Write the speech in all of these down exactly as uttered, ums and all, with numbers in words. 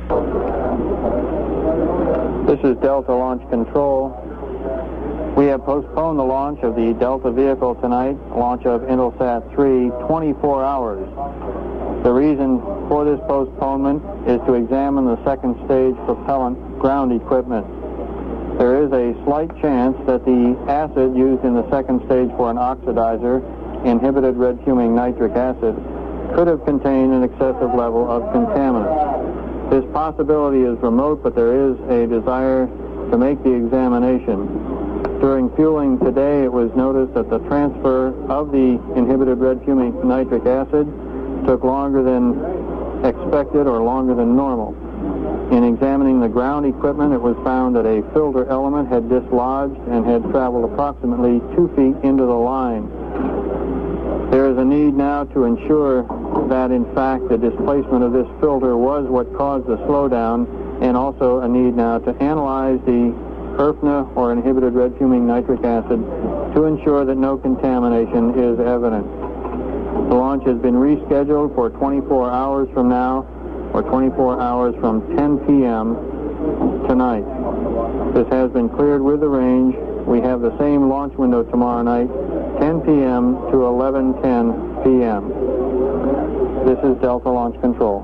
This is Delta Launch Control. We have postponed the launch of the Delta vehicle tonight, launch of Intelsat three, twenty-four hours. The reason for this postponement is to examine the second stage propellant ground equipment. There is a slight chance that the acid used in the second stage for an oxidizer, inhibited red fuming nitric acid, could have contained an excessive level of contaminants. This possibility is remote, but there is a desire to make the examination. During fueling today, it was noticed that the transfer of the inhibited red fuming nitric acid took longer than expected or longer than normal. In examining the ground equipment, it was found that a filter element had dislodged and had traveled approximately two feet into the line. There is a need now to ensure that, in fact, the displacement of this filter was what caused the slowdown, and also a need now to analyze the I R F N A, or inhibited red fuming nitric acid, to ensure that no contamination is evident. The launch has been rescheduled for twenty-four hours from now, or twenty-four hours from ten p m tonight. This has been cleared with the range. We have the same launch window tomorrow night, ten p m to eleven ten p m This is Delta Launch Control.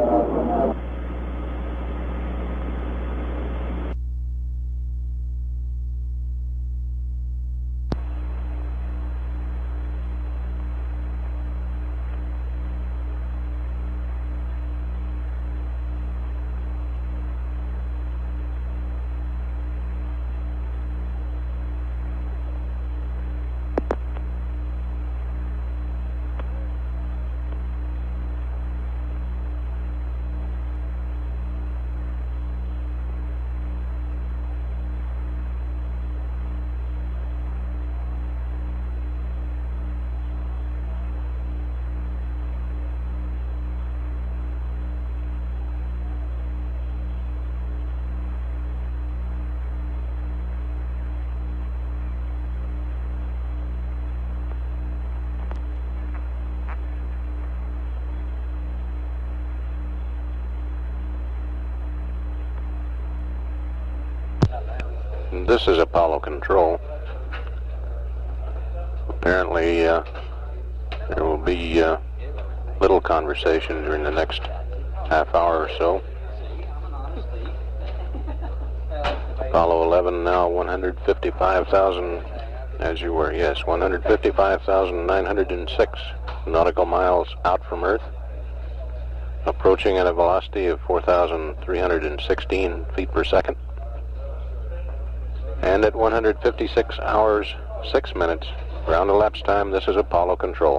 This is Apollo Control. Apparently, uh, there will be uh, little conversation during the next half hour or so. Apollo eleven now one hundred fifty-five thousand, as you were, yes, one hundred fifty-five thousand nine hundred six nautical miles out from Earth, approaching at a velocity of four thousand three hundred sixteen feet per second. And at one hundred fifty-six hours, six minutes, ground elapsed time, this is Apollo Control.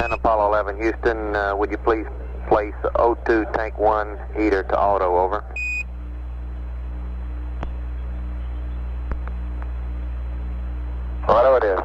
And Apollo eleven, Houston, uh, would you please place O two tank one heater to auto, over. Auto it is.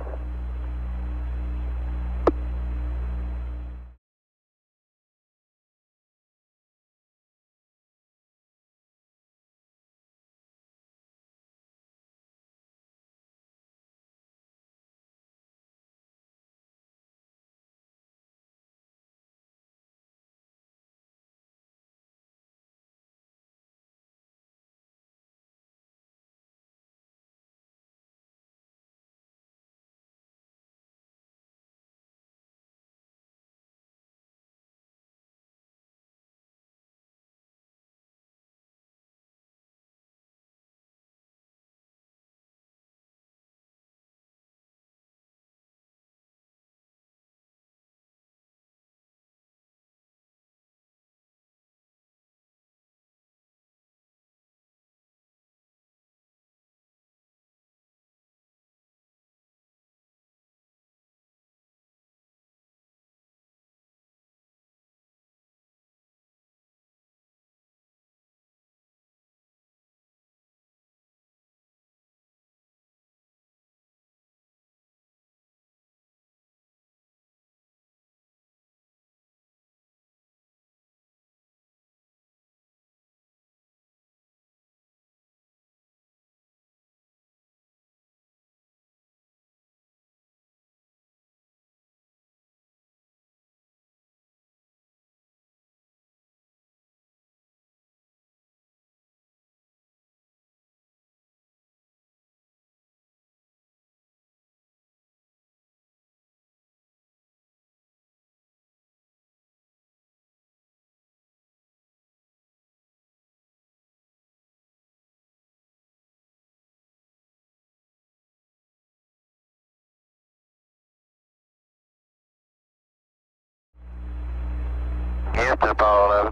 Houston, Apollo eleven.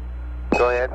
Go ahead.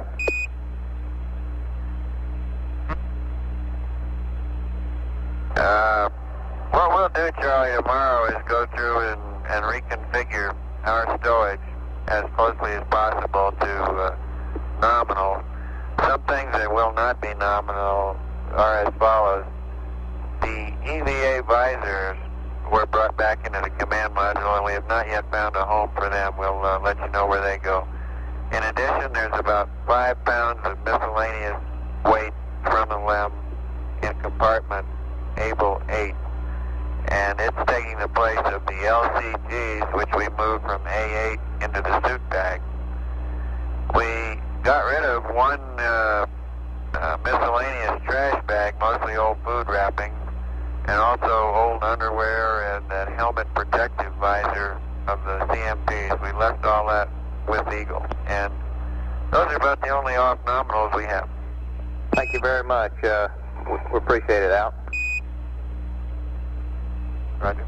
Uh, what we'll do, Charlie, tomorrow is go through and, and reconfigure our stowage as closely as possible to uh, nominal. Some things that will not be nominal are as follows. The E V A visors were brought back into the command module, and we have not yet found a home for them. We'll uh, let you know where they go. In addition, there's about five pounds of miscellaneous weight from the LEM in compartment Able eight, and it's taking the place of the L C Gs, which we moved from A eight into the suit bag. We got rid of one uh, uh, miscellaneous trash bag, mostly old food wrappings, and also old underwear and that helmet protective visor of the C M Ps. We left all that with Eagle, and those are about the only off nominals we have. Thank you very much. Uh, we, we appreciate it, Al. Roger.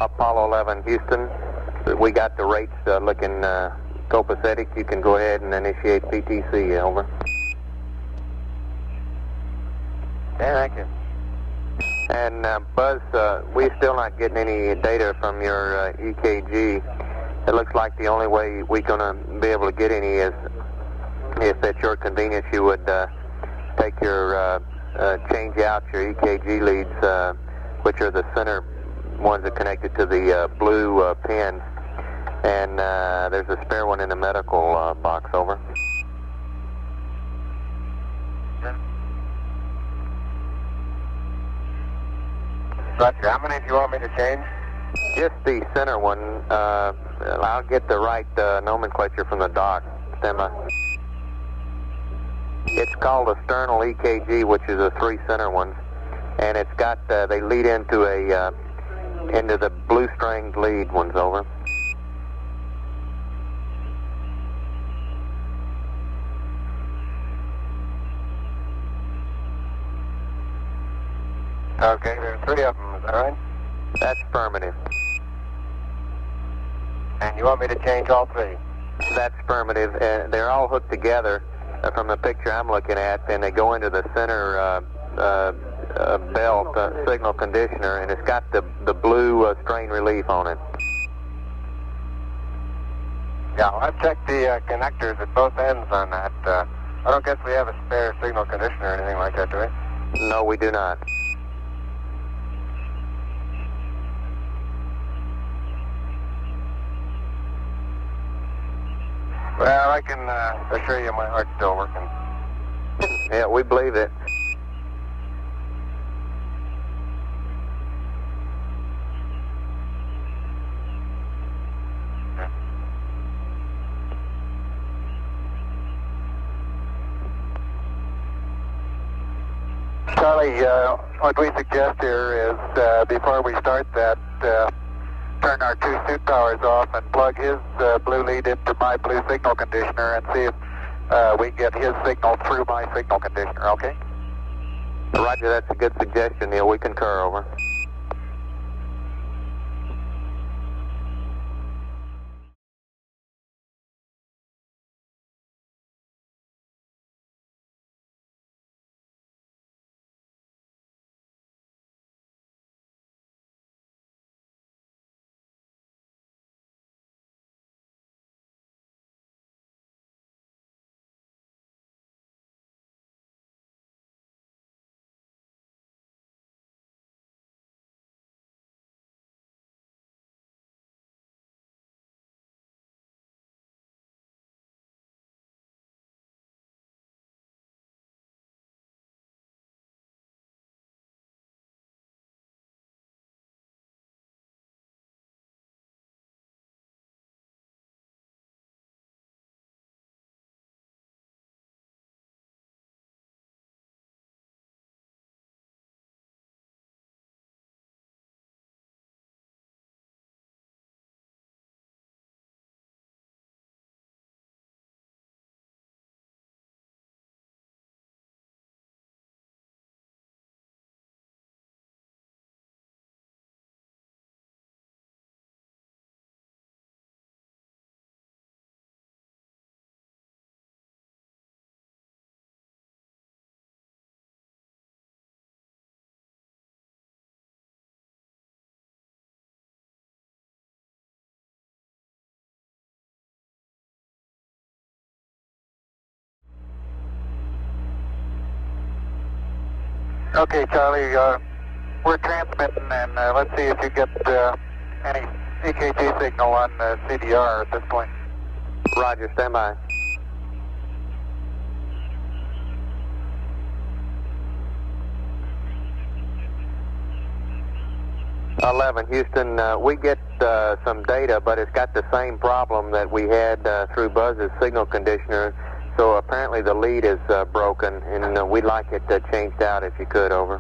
Apollo eleven, Houston. We got the rates uh, looking uh, copacetic. You can go ahead and initiate P T C, over. Okay, thank you. And uh, Buzz, uh, we're still not getting any data from your uh, E K G. It looks like the only way we're going to be able to get any is if at your convenience you would uh, take your, uh, uh, change out your E K G leads, uh, which are the center ones that connected to the uh, blue uh, pins. And uh, there's a spare one in the medical uh, box, over. Roger, how many do you want me to change? Just the center one. Uh, I'll get the right uh, nomenclature from the doc. Stand by. It's called a sternal E K G, which is the three center ones, and it's got uh, they lead into a uh, into the blue stringed lead ones, over. Okay, there are three of them, is that right? That's affirmative. And you want me to change all three? That's affirmative. Uh, they're all hooked together uh, from the picture I'm looking at, and they go into the center uh, uh, uh, belt uh, signal conditioner, and it's got the the blue uh, strain relief on it. Yeah, well, I've checked the uh, connectors at both ends on that. Uh, I don't guess we have a spare signal conditioner or anything like that, do we? No, we do not. Well, I can uh, assure you my heart's still working. Yeah, we believe it. Charlie, uh, what we suggest here is uh, before we start that, uh, turn our two suit powers off and plug his uh, blue lead into my blue signal conditioner and see if uh, we get his signal through my signal conditioner, okay? Roger, that's a good suggestion, Neil. We concur, over. Okay, Charlie, uh, we're transmitting, and uh, let's see if you get uh, any E K G signal on uh, C D R at this point. Roger, stand by. eleven, Houston, uh, we get uh, some data, but it's got the same problem that we had uh, through Buzz's signal conditioner. So apparently the lead is uh, broken, and uh, we'd like it uh, changed out if you could, over.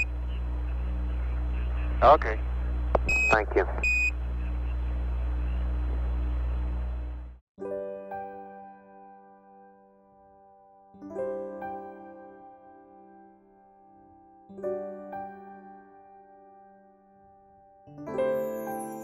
Okay. Thank you. Thank you.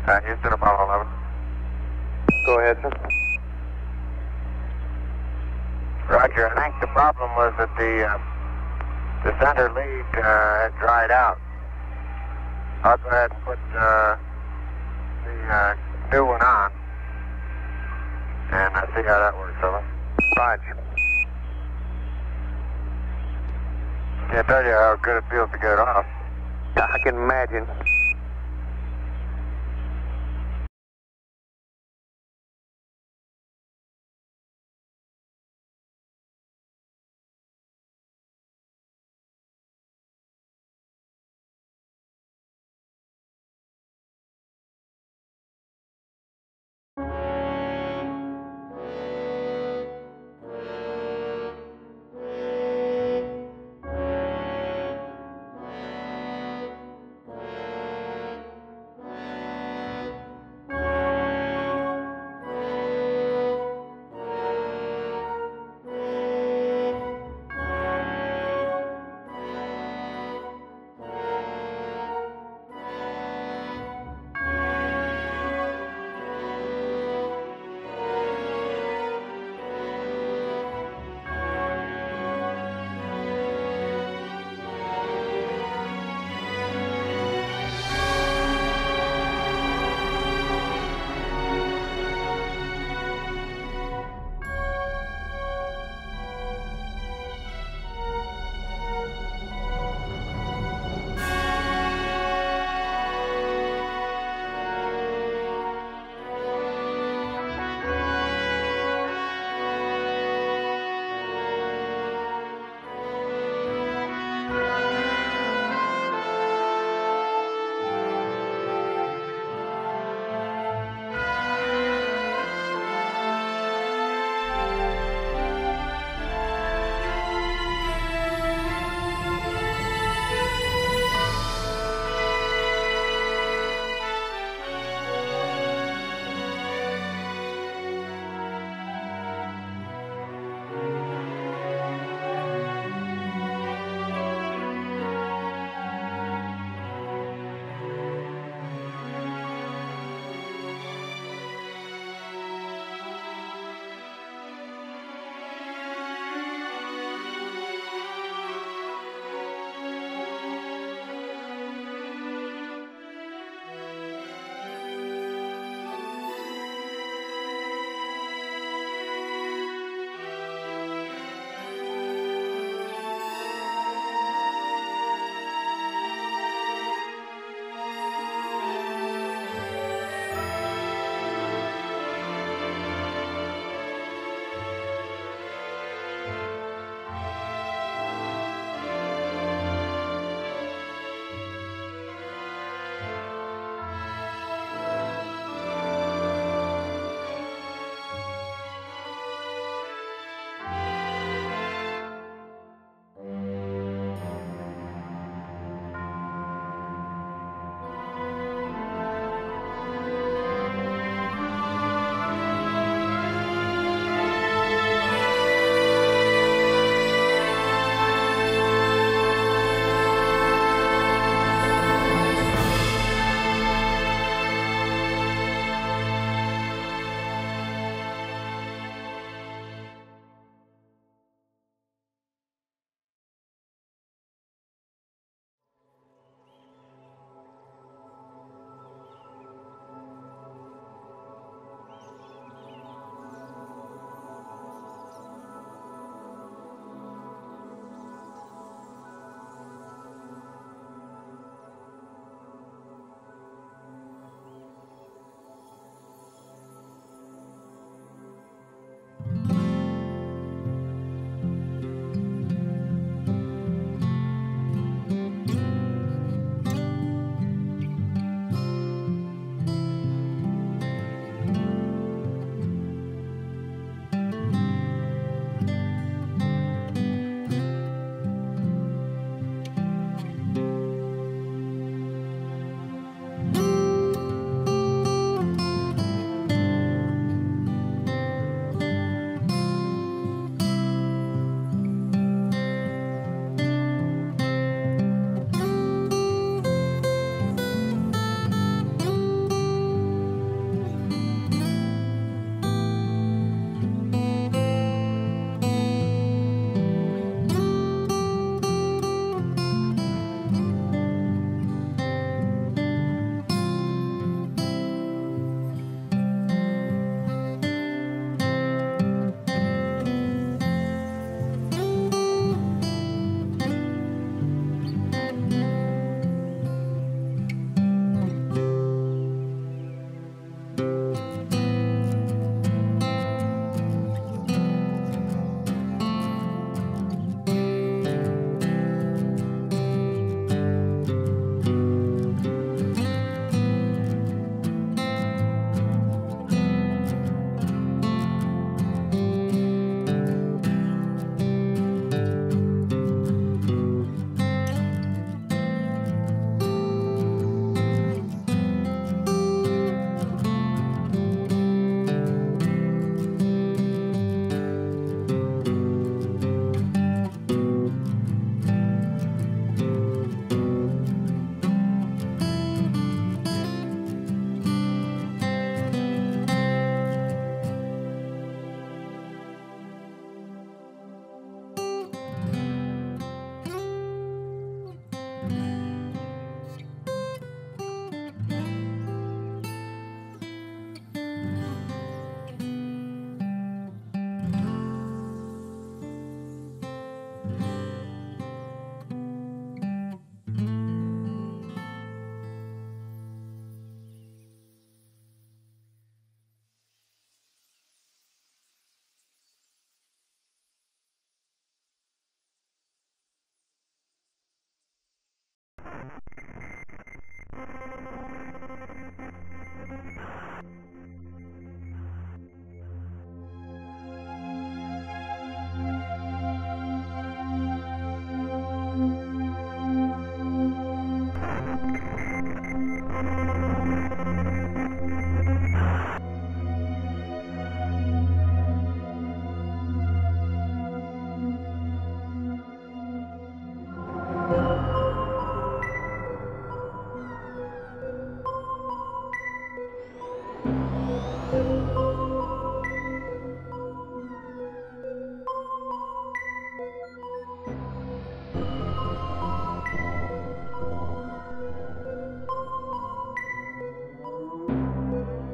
Uh, Houston, Apollo eleven. Go ahead, sir. Roger, I think the problem was that the, uh, the center lead uh, had dried out. I'll go ahead and put uh, the uh, new one on, and uh, see how that works, over. Roger. Can't tell you how good it feels to get it off. I can imagine.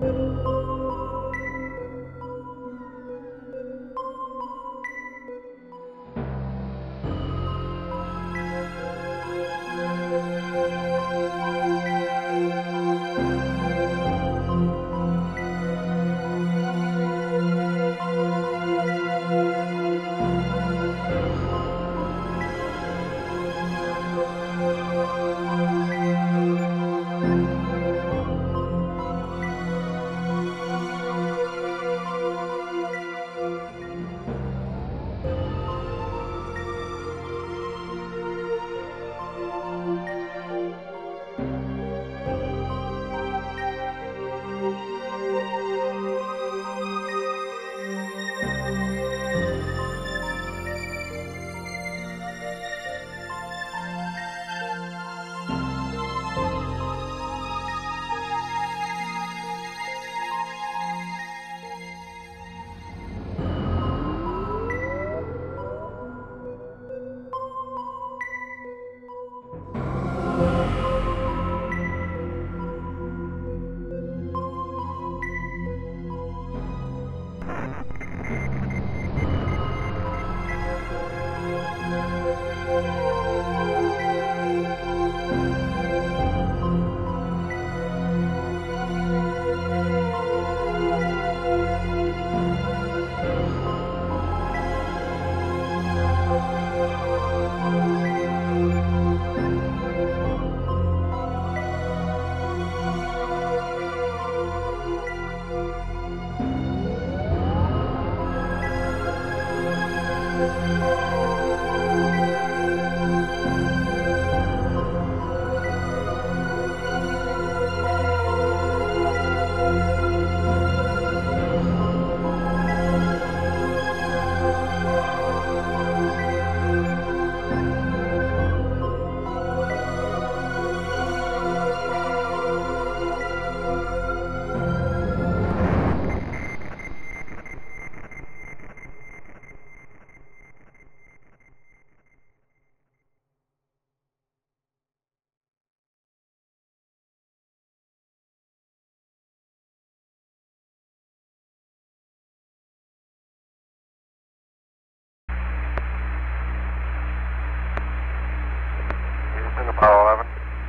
Apollo eleven.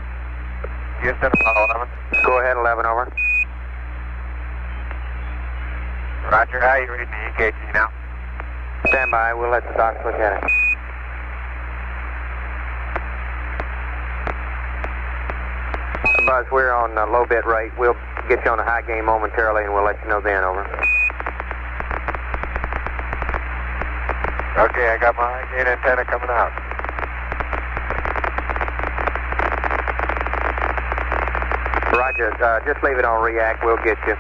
Houston, Apollo eleven. Go ahead, eleven, over. Roger, how you reading the E K G now? Stand by, we'll let the docs look at it. Buzz, we're on uh, low bit rate. We'll get you on the high gain momentarily and we'll let you know then, over. Okay, I got my high gain antenna coming out. Roger, uh, just leave it on react, we'll get you.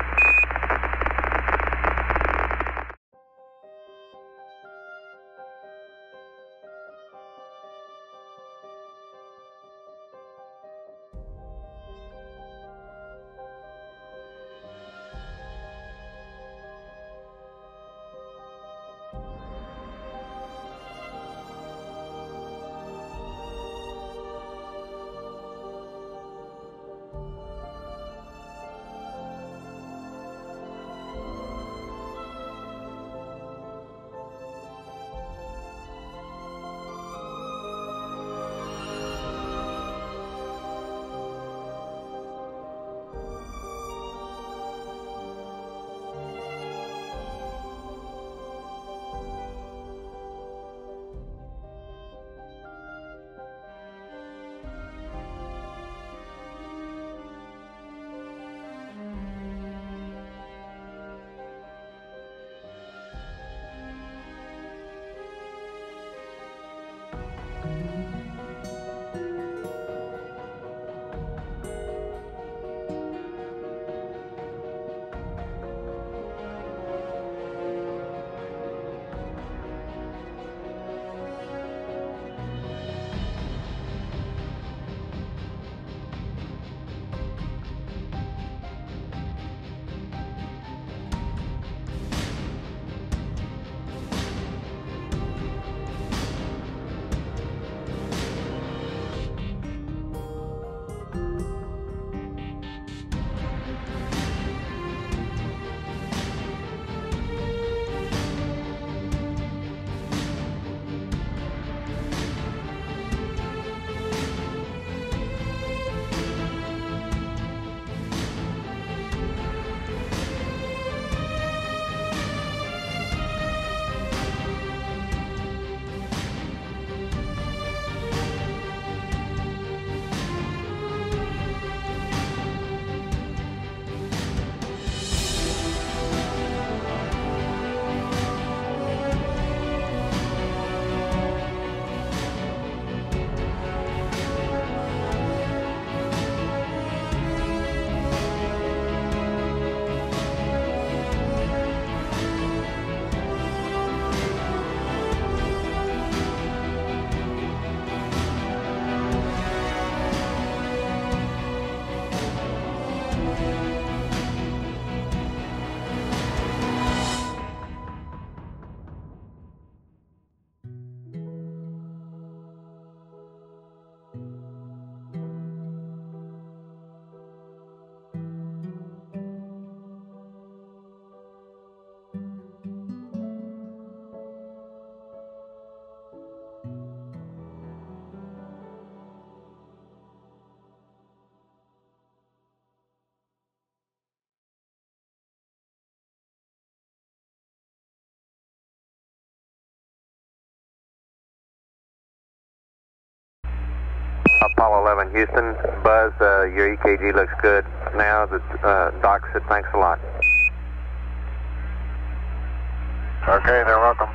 Apollo eleven, Houston. Buzz, uh, your E K G looks good now. The uh, doc said thanks a lot. Okay, they're welcome.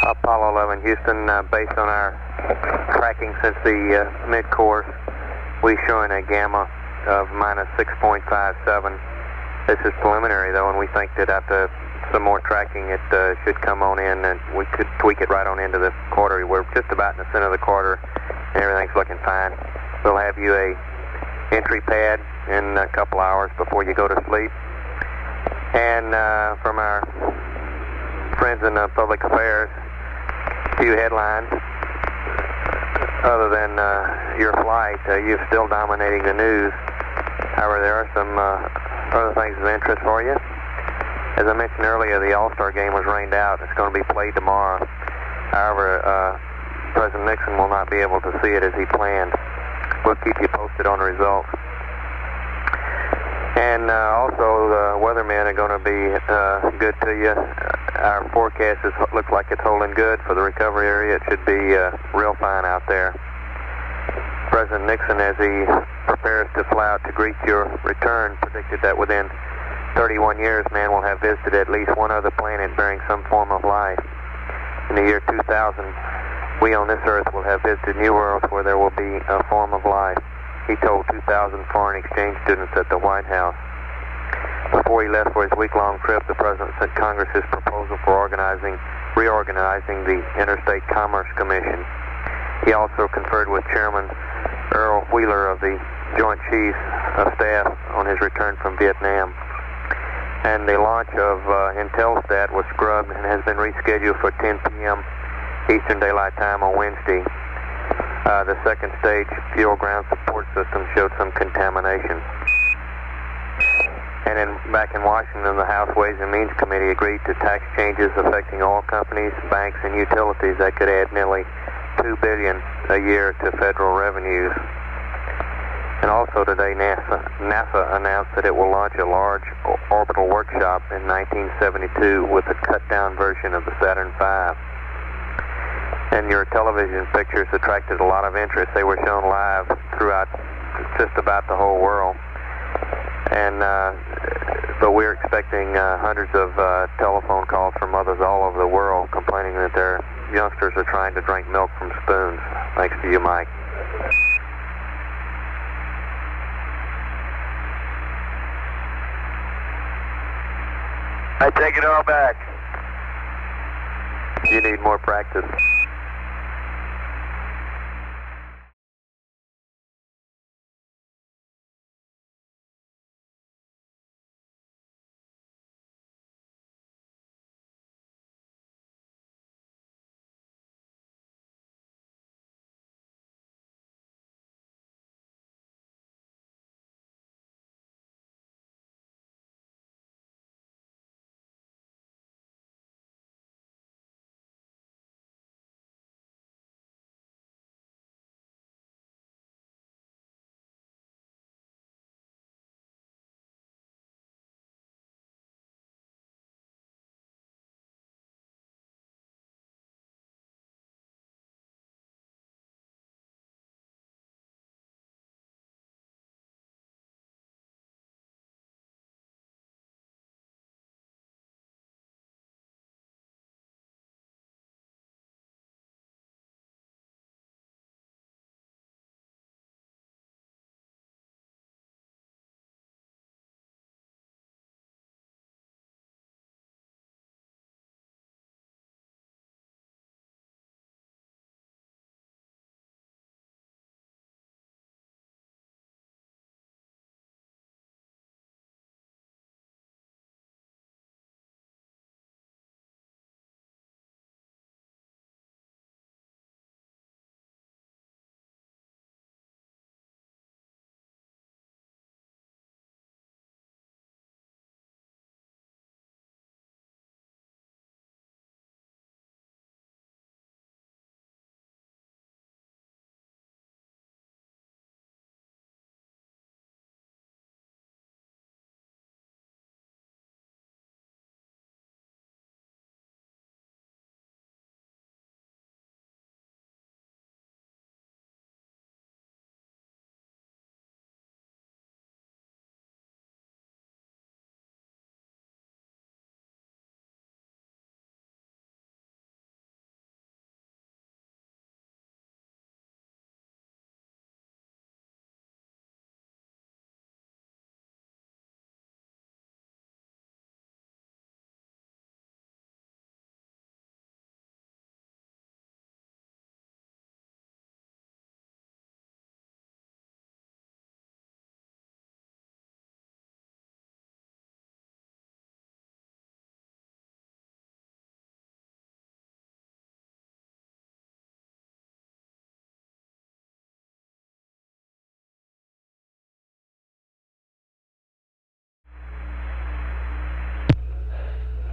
Apollo eleven, Houston, uh, based on our tracking since the uh, mid-course, we're showing a gamma of minus six point five seven. This is preliminary, though, and we think that after some more tracking, it uh, should come on in, and we could tweak it right on into the quarter. We're just about in the center of the quarter, and everything's looking fine. We'll have you a entry pad in a couple hours before you go to sleep. And uh, from our friends in uh, public affairs, a few headlines. Other than uh, your flight, uh, you're still dominating the news. However, there are some uh, other things of interest for you. As I mentioned earlier, the All-Star game was rained out. It's going to be played tomorrow. However, uh, President Nixon will not be able to see it as he planned. We'll keep you posted on the results. And uh, also, the weathermen are going to be uh, good to you. Our forecast is, looks like it's holding good for the recovery area. It should be uh, real fine out there. President Nixon, as he prepares to fly out to greet your return, predicted that within thirty-one years, man will have visited at least one other planet bearing some form of life. In the year two thousand, we on this earth will have visited new worlds where there will be a form of life. He told two thousand foreign exchange students at the White House. Before he left for his week-long trip, the President sent Congress his proposal for organizing, reorganizing the Interstate Commerce Commission. He also conferred with Chairman Earl Wheeler of the Joint Chiefs of Staff on his return from Vietnam. And the launch of uh, Intelsat was scrubbed and has been rescheduled for ten p m Eastern Daylight Time on Wednesday. Uh, the second stage fuel ground support system showed some contamination. And in, back in Washington, the House Ways and Means Committee agreed to tax changes affecting oil companies, banks, and utilities that could add nearly two billion dollars a year to federal revenues. And also today, NASA, NASA announced that it will launch a large orbital workshop in nineteen seventy-two with a cut-down version of the Saturn five. And your television pictures attracted a lot of interest. They were shown live throughout just about the whole world. And uh, but we're expecting uh, hundreds of uh, telephone calls from mothers all over the world complaining that their youngsters are trying to drink milk from spoons. Thanks to you, Mike. I take it all back. You need more practice.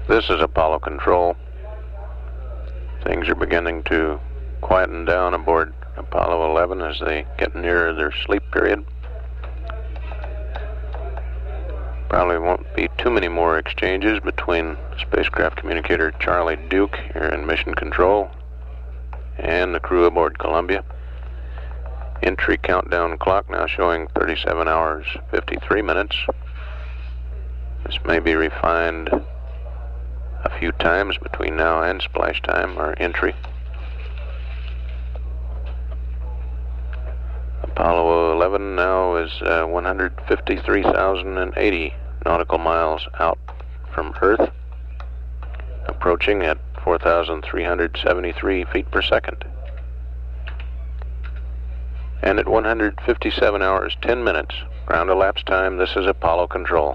This is Apollo Control. Things are beginning to quieten down aboard Apollo eleven as they get nearer their sleep period. Probably won't be too many more exchanges between spacecraft communicator Charlie Duke here in Mission Control and the crew aboard Columbia. Entry countdown clock now showing thirty-seven hours, fifty-three minutes. This may be refined a few times between now and splash time, or entry. Apollo eleven now is uh, one hundred fifty-three thousand eighty nautical miles out from Earth, approaching at four thousand three hundred seventy-three feet per second. And at one hundred fifty-seven hours, ten minutes, ground elapsed time, this is Apollo Control.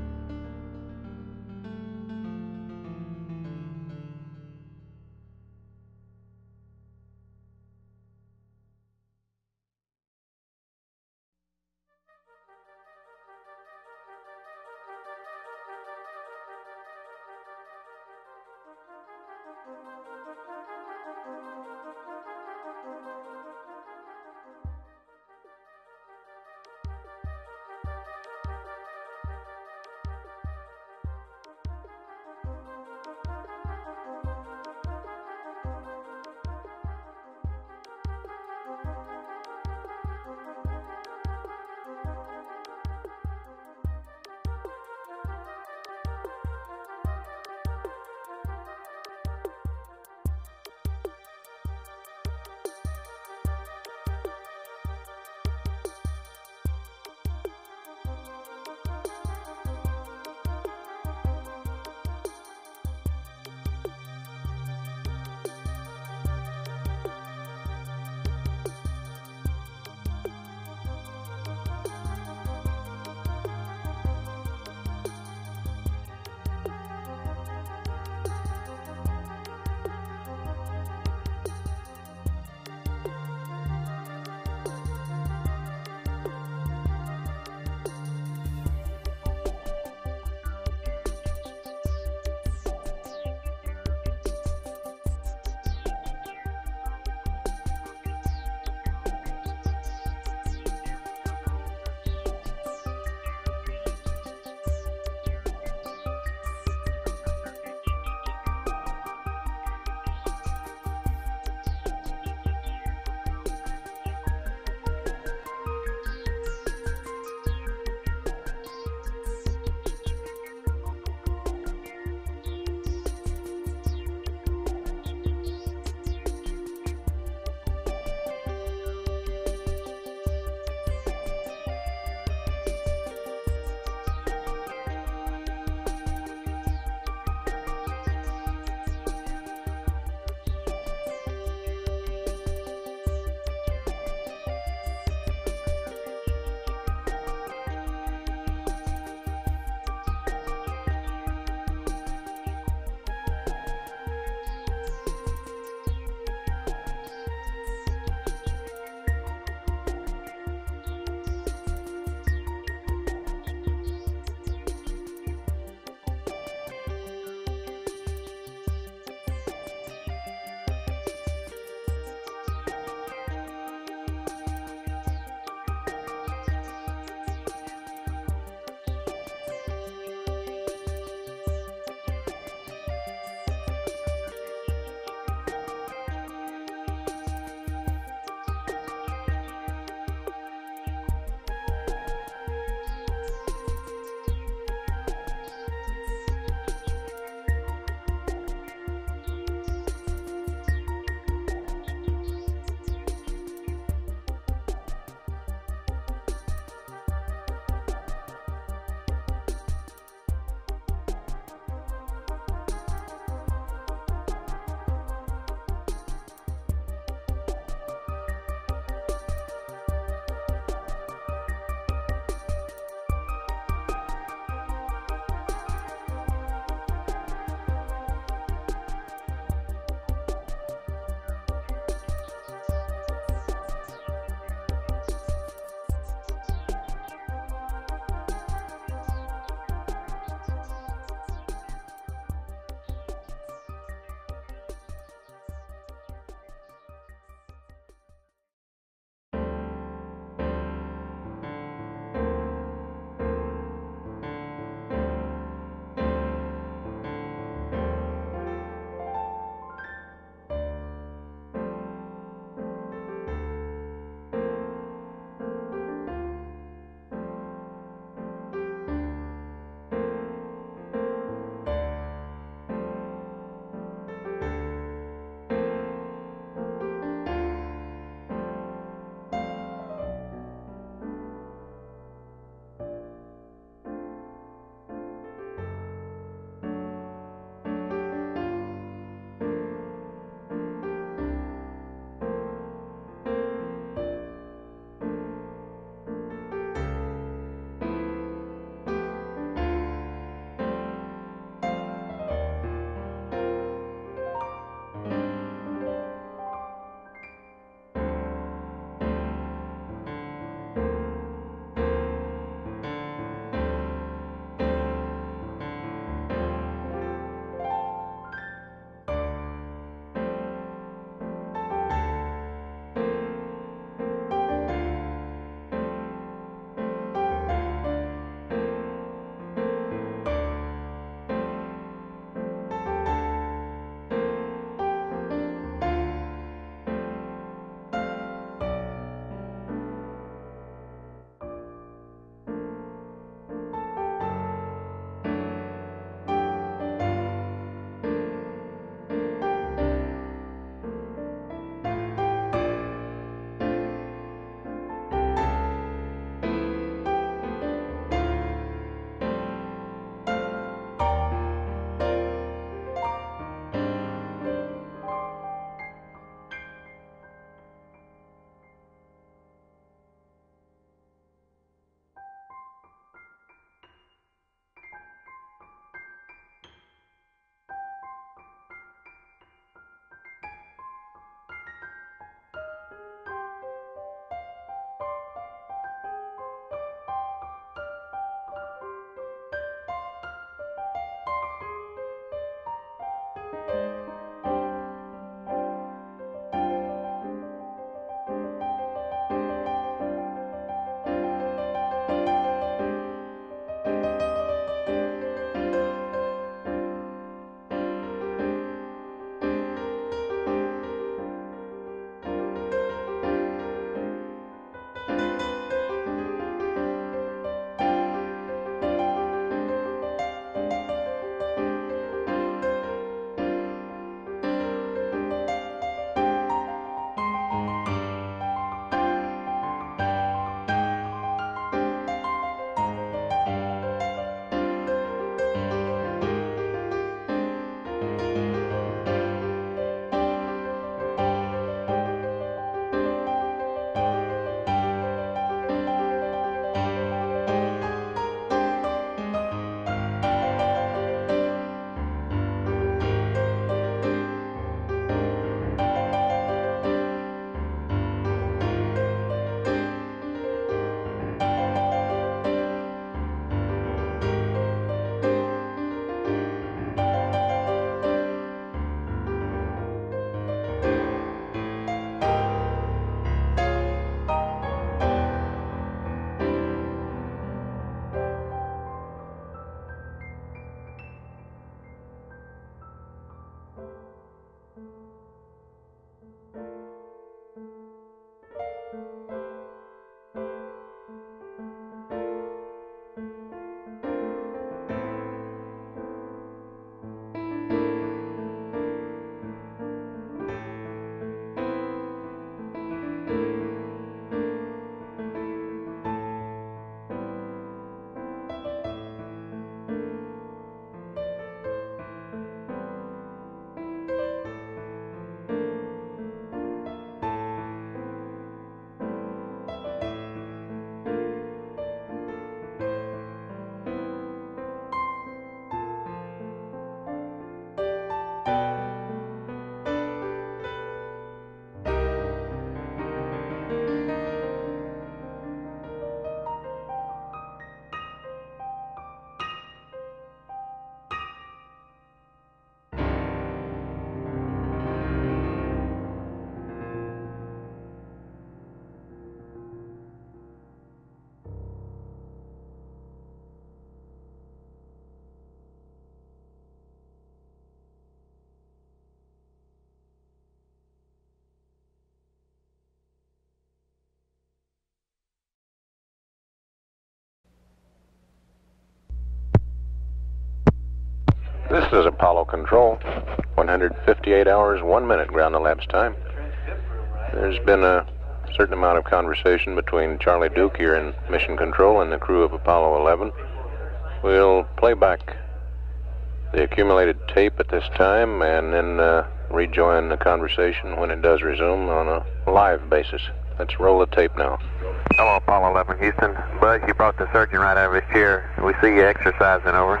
This is Apollo Control. one hundred fifty-eight hours, one minute ground elapsed time. There's been a certain amount of conversation between Charlie Duke here in Mission Control and the crew of Apollo eleven. We'll play back the accumulated tape at this time and then uh, rejoin the conversation when it does resume on a live basis. Let's roll the tape now. Hello, Apollo eleven, Houston. Buzz, you brought the surgeon right out of his chair. We see you exercising, over.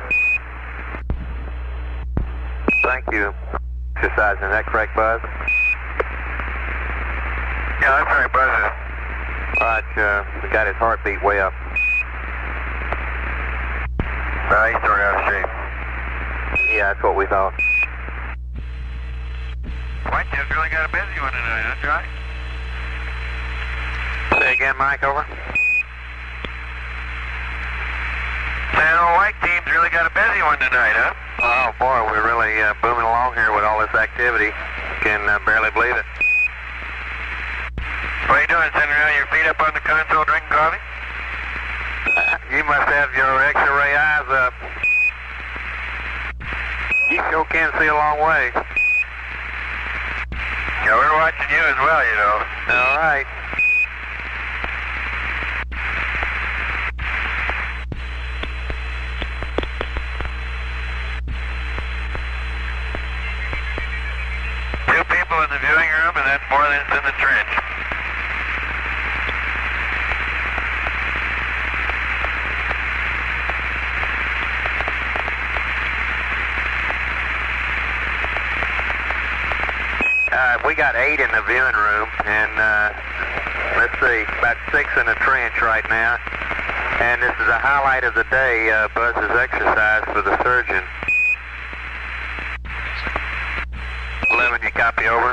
Thank you. Exercising, is that correct, Buzz? Yeah, that's right, Buzz. All right, uh, we got his heartbeat way up. Uh, he's throwing out of shape. Yeah, that's what we thought. White Jeff's really got a busy one tonight, huh, Charlie? Say again, Mike, over. San old White team's really got a busy one tonight, huh? Oh, boy, we're really uh, booming along here with all this activity. Can uh, barely believe it. What are you doing, sitting around your feet up on the console drinking coffee? You must have your X-ray eyes up. You sure can see a long way. Yeah, we're watching you as well, you know. All right. Two people in the viewing room, and that's more than's in the trench. Uh, we got eight in the viewing room, and uh, let's see, about six in the trench right now. And this is a highlight of the day, uh, Buzz's exercise for the surgeon. eleven, you copy, over?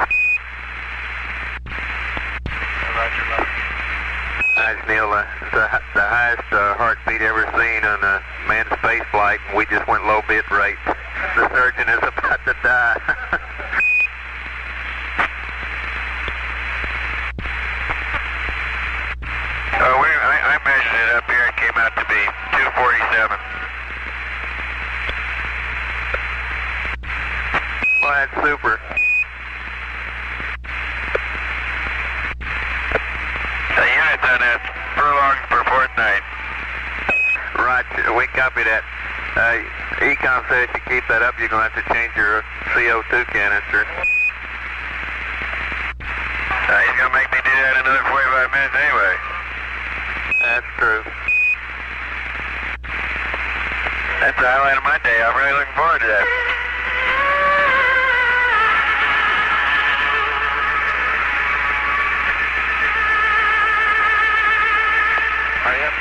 Roger, Roger. Nice, Neil. Uh, the, the highest uh, heartbeat ever seen on a manned space flight, and we just went low bit rate. The surgeon is about to die. Oh, we, I, I measured it up here. It came out to be two forty-seven. Well, that's super. The unit on that furlong per fortnight. Right, we copy that. Uh, Econ said if you keep that up, you're going to have to change your C O two canister. Uh, he's going to make me do that another forty-five minutes anyway. That's true. That's the highlight of my day. I'm really looking forward to that. Hurry up.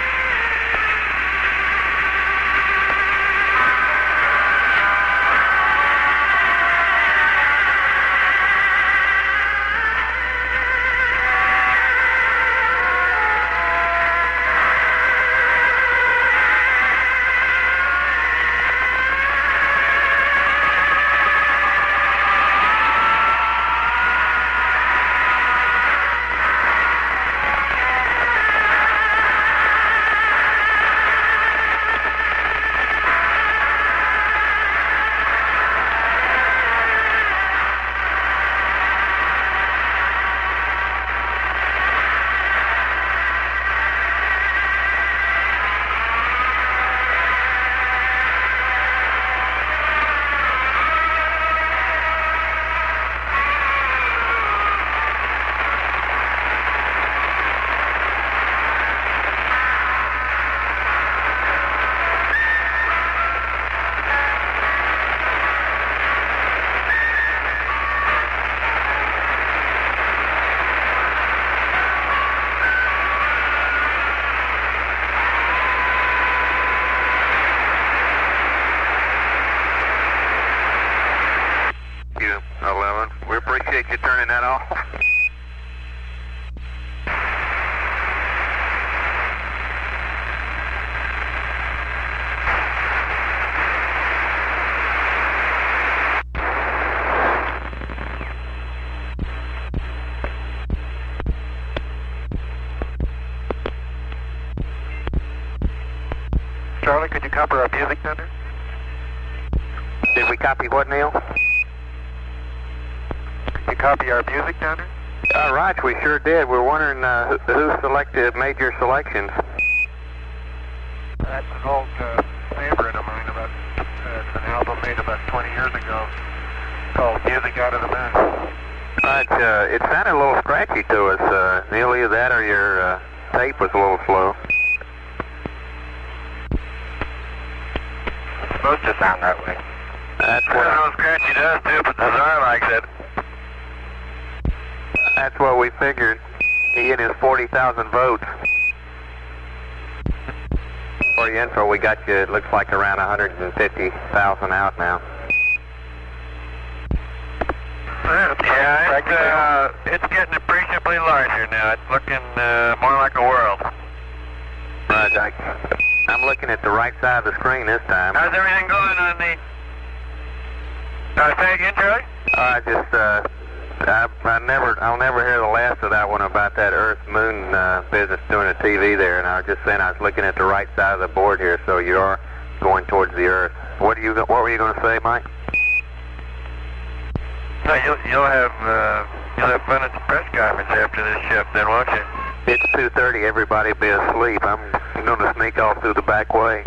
eleven. We appreciate you turning that off. Charlie, could you cover our music center? we copy what, Neil? You copy our music down there? All right, we sure did. We're wondering uh, who, who selected, made your selections. That's an old uh, favorite of mine. About uh, it's an album made about twenty years ago called "Music Out of the Moon." But uh, it sounded a little scratchy to us, uh, Neil. Either that or your uh, tape was a little slow. It's supposed to sound that way. That's what a little scratchy does too, but the Czar likes it. That's what we figured. He and his forty thousand votes. For your info, we got you, it looks like around one hundred fifty thousand out now. Yeah, it's, uh, it's getting appreciably larger now. It's looking uh, more like a world. Right, I, I'm looking at the right side of the screen this time. How's everything going on the... Uh, say again, Charlie? I just, uh, I, I never, I'll never hear the last of that one about that Earth-Moon uh, business doing the T V there, and I was just saying I was looking at the right side of the board here, so you are going towards the Earth. What are you, what were you going to say, Mike? No, you'll, you'll have, uh, you'll have fun at the press conference after this ship then, won't you? It's two thirty, everybody will be asleep. I'm going to sneak off through the back way.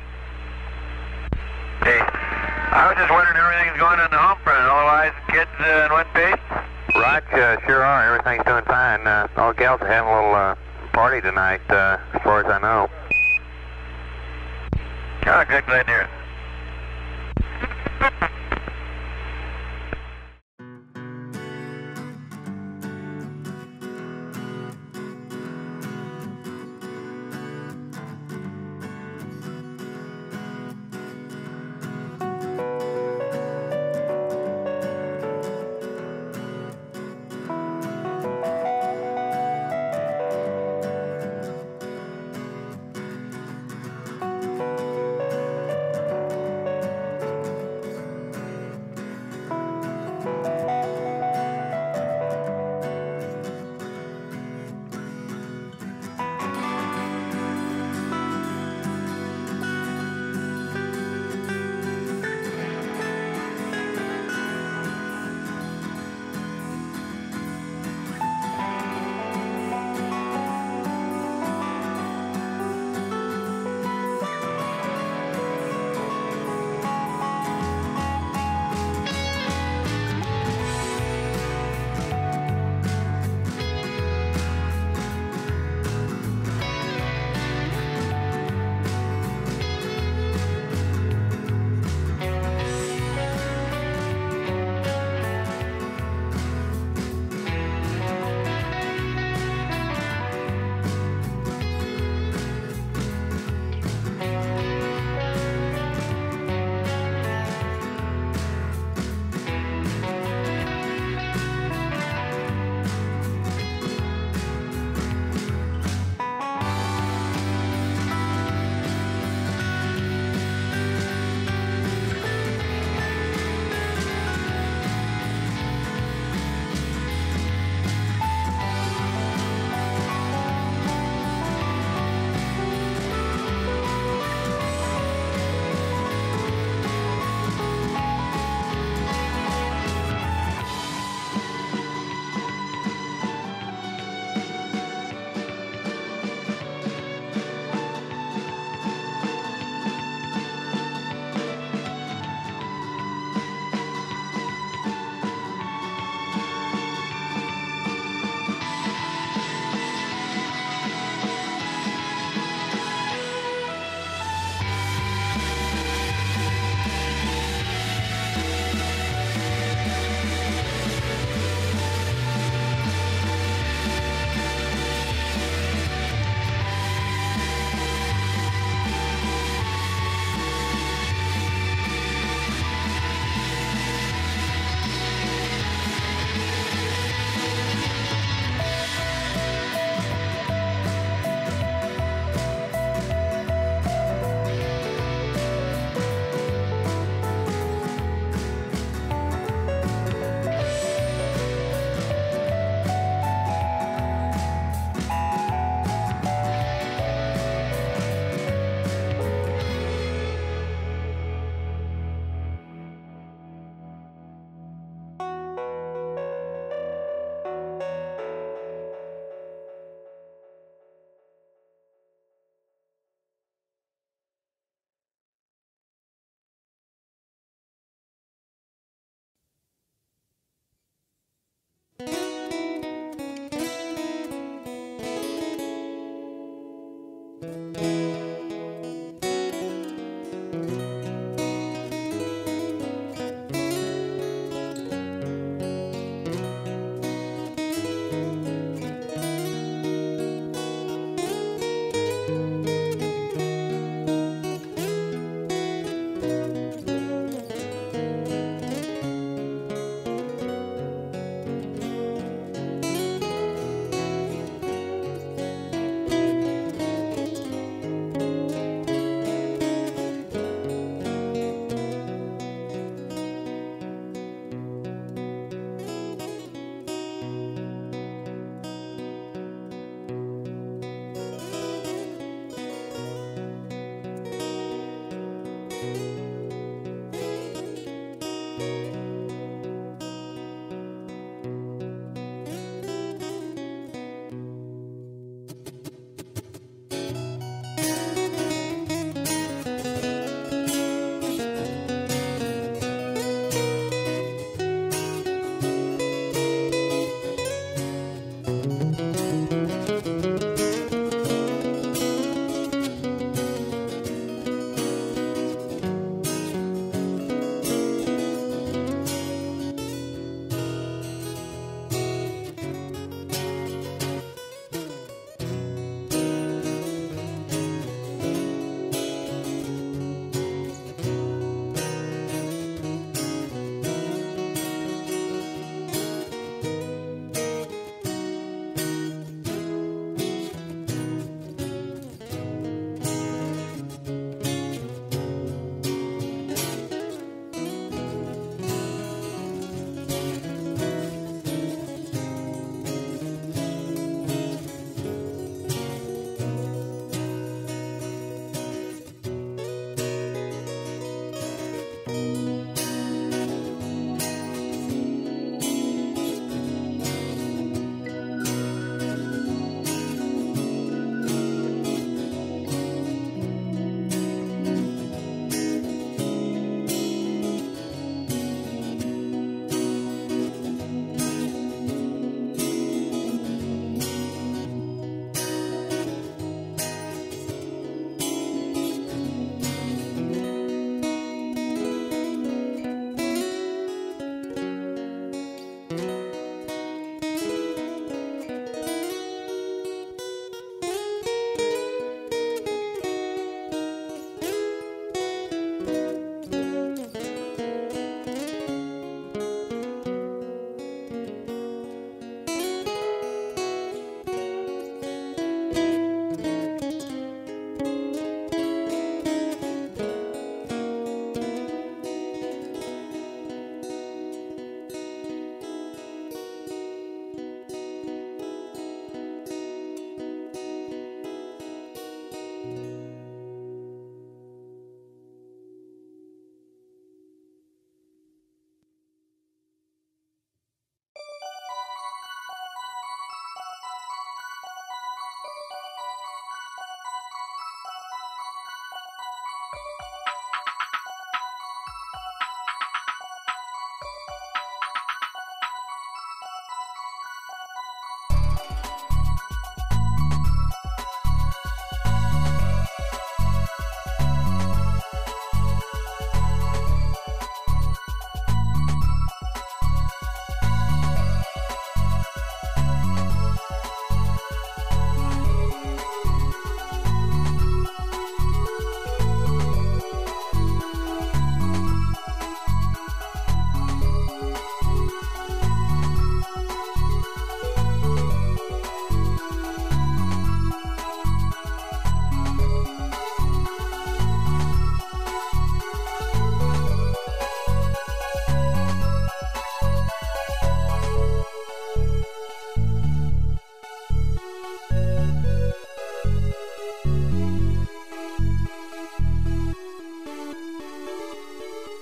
Hey, I was just wondering how everything's going on the home front. All the wives and kids uh, in one piece? Right, uh, sure are. Everything's doing fine. Uh, all the gals are having a little uh, party tonight, uh, as far as I know. Oh, good, glad to hear it.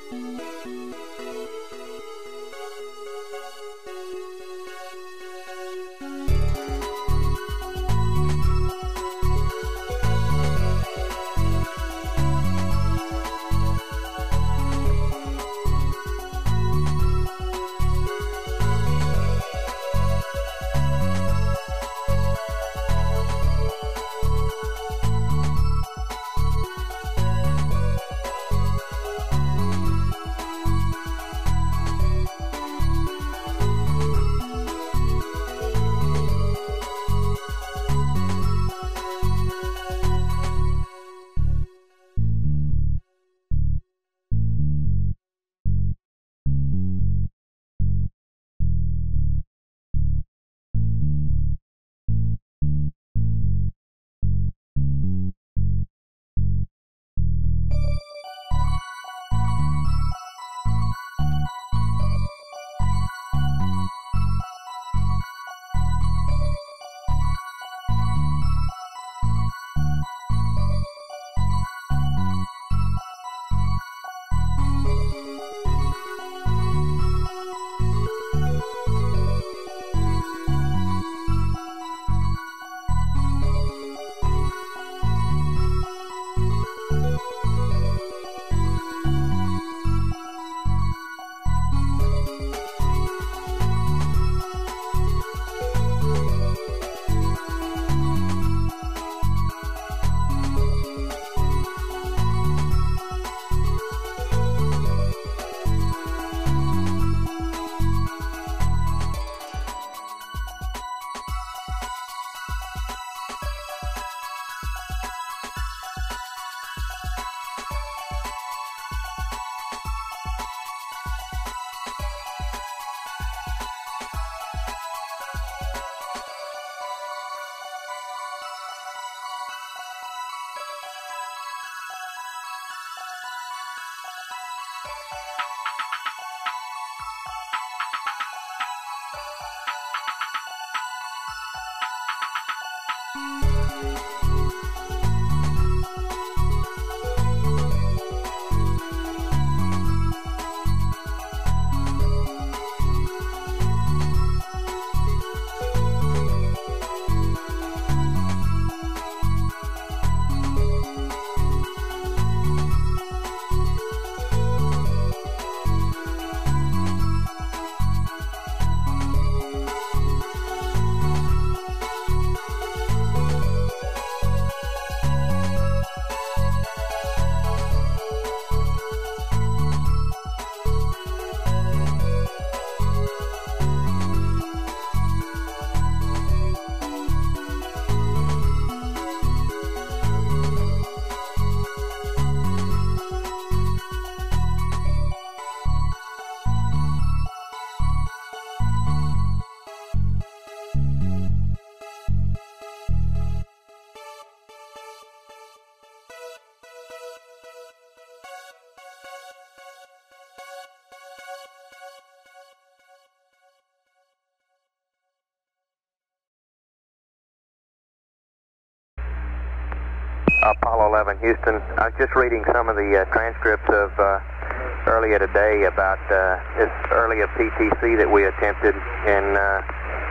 Apollo eleven, Houston. I was just reading some of the uh, transcripts of uh, earlier today about uh, this earlier P T C that we attempted, and uh,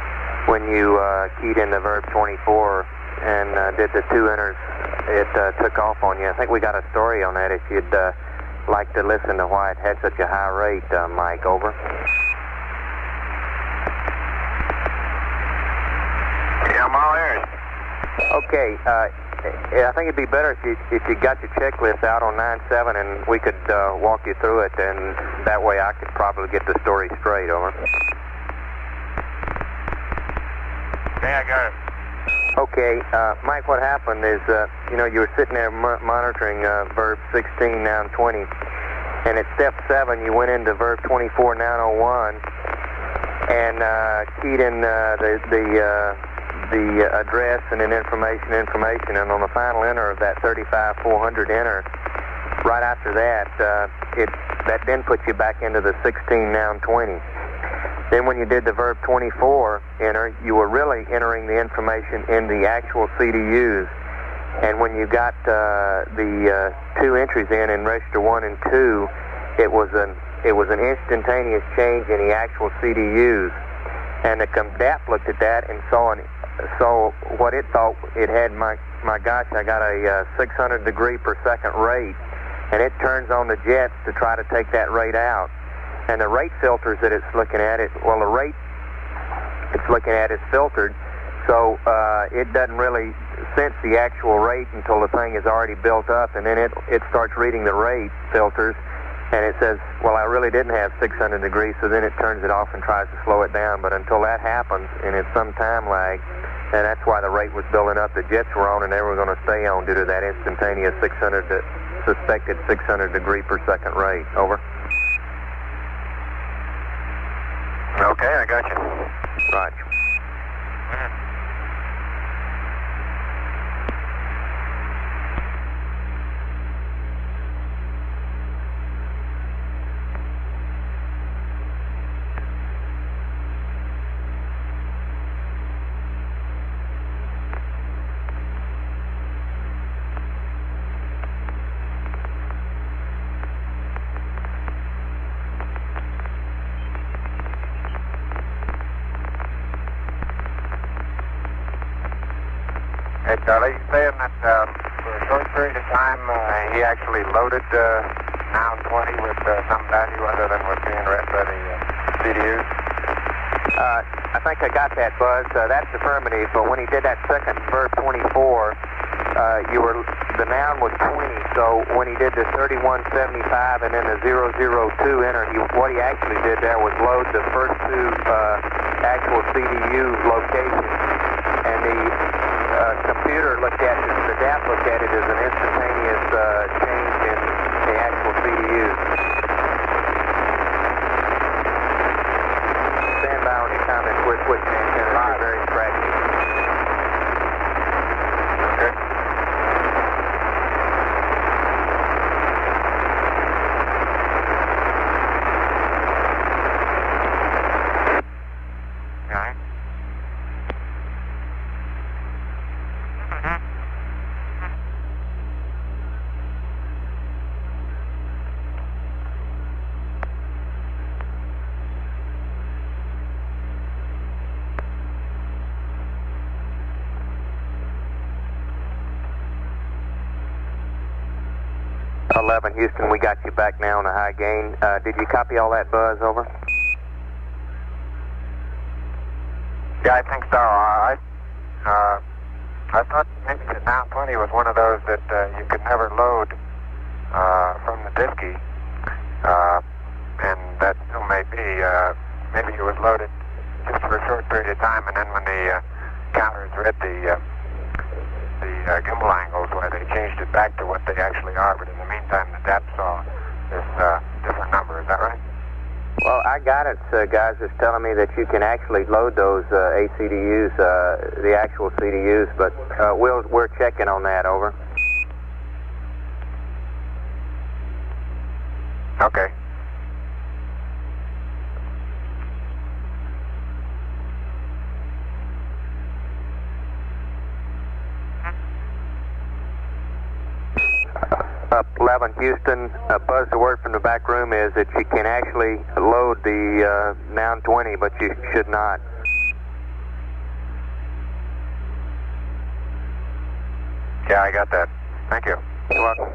when you uh, keyed in the verb twenty-four and uh, did the two enters, it uh, took off on you. I think we got a story on that if you'd uh, like to listen to why it had such a high rate, uh, Mike. Over. Yeah, I'm all ears. Okay. Uh, I think it'd be better if you if you got your checklist out on nine seven and we could uh, walk you through it, and that way I could probably get the story straight. Over. Okay, I got it. Okay, uh, Mike, what happened is, uh, you know, you were sitting there mo monitoring uh, verb sixteen, noun twenty, and at step seven you went into verb twenty-four, noun oh one, and uh, keyed in uh, the the uh, the address and then information, information, and on the final enter of that thirty-five four hundred enter, right after that, uh, it that then puts you back into the sixteen, noun twenty. Then when you did the verb twenty-four enter, you were really entering the information in the actual C D Us. And when you got uh, the uh, two entries in, in register one and two, it was an it was an instantaneous change in the actual C D Us. And the D A P looked at that and saw an, saw what it thought it had. My my gosh, I got a uh, six hundred degree per second rate, and it turns on the jets to try to take that rate out. And the rate filters that it's looking at, it well, the rate it's looking at is filtered, so uh, it doesn't really sense the actual rate until the thing is already built up, and then it it starts reading the rate filters. And it says, well, I really didn't have six hundred degrees, so then it turns it off and tries to slow it down. But until that happens, and it's some time lag, and that's why the rate was building up. The jets were on, and they were going to stay on due to that instantaneous six hundred, suspected six hundred degree per second rate. Over. Okay, I got you. Roger. Hey, Charlie, you saying that uh, for a short period of time uh, he actually loaded uh, Noun twenty with uh, some value other than what's being read by the uh, C D Us? Uh, I think I got that, Buzz. Uh, that's affirmative, but when he did that second verb twenty-four, uh, you were the noun was twenty, so when he did the thirty-one seventy-five and then the zero zero two enter, he, what he actually did there was load the first two uh, actual C D U locations, and the uh, computer looked at it, the D A P looked at it as an instantaneous uh, change in the actual C D U. Stand by on your comments. We're switching antennas. You're very scratchy. Okay. eleven, Houston, we got you back now on a high gain. Uh, did you copy all that, Buzz? Over. Yeah, I think so. I, uh, I thought maybe the Noun twenty was one of those that uh, you could never load uh, from the diskey, uh, and that still may be. Uh, maybe it was loaded just for a short period of time, and then when the uh, counters read the uh, the uh, gimbal angles, where they changed it back to what they actually are, but in the meantime the D A P saw this uh, different number. Is that right? Well, I got it. Uh, guys is telling me that you can actually load those uh, A C D Us, uh, the actual C D Us, but uh, we'll, we're checking on that. Over. Okay. Up eleven, Houston, uh, Buzz, the word from the back room is that you can actually load the uh, Noun twenty, but you should not. Yeah, I got that. Thank you. You're welcome.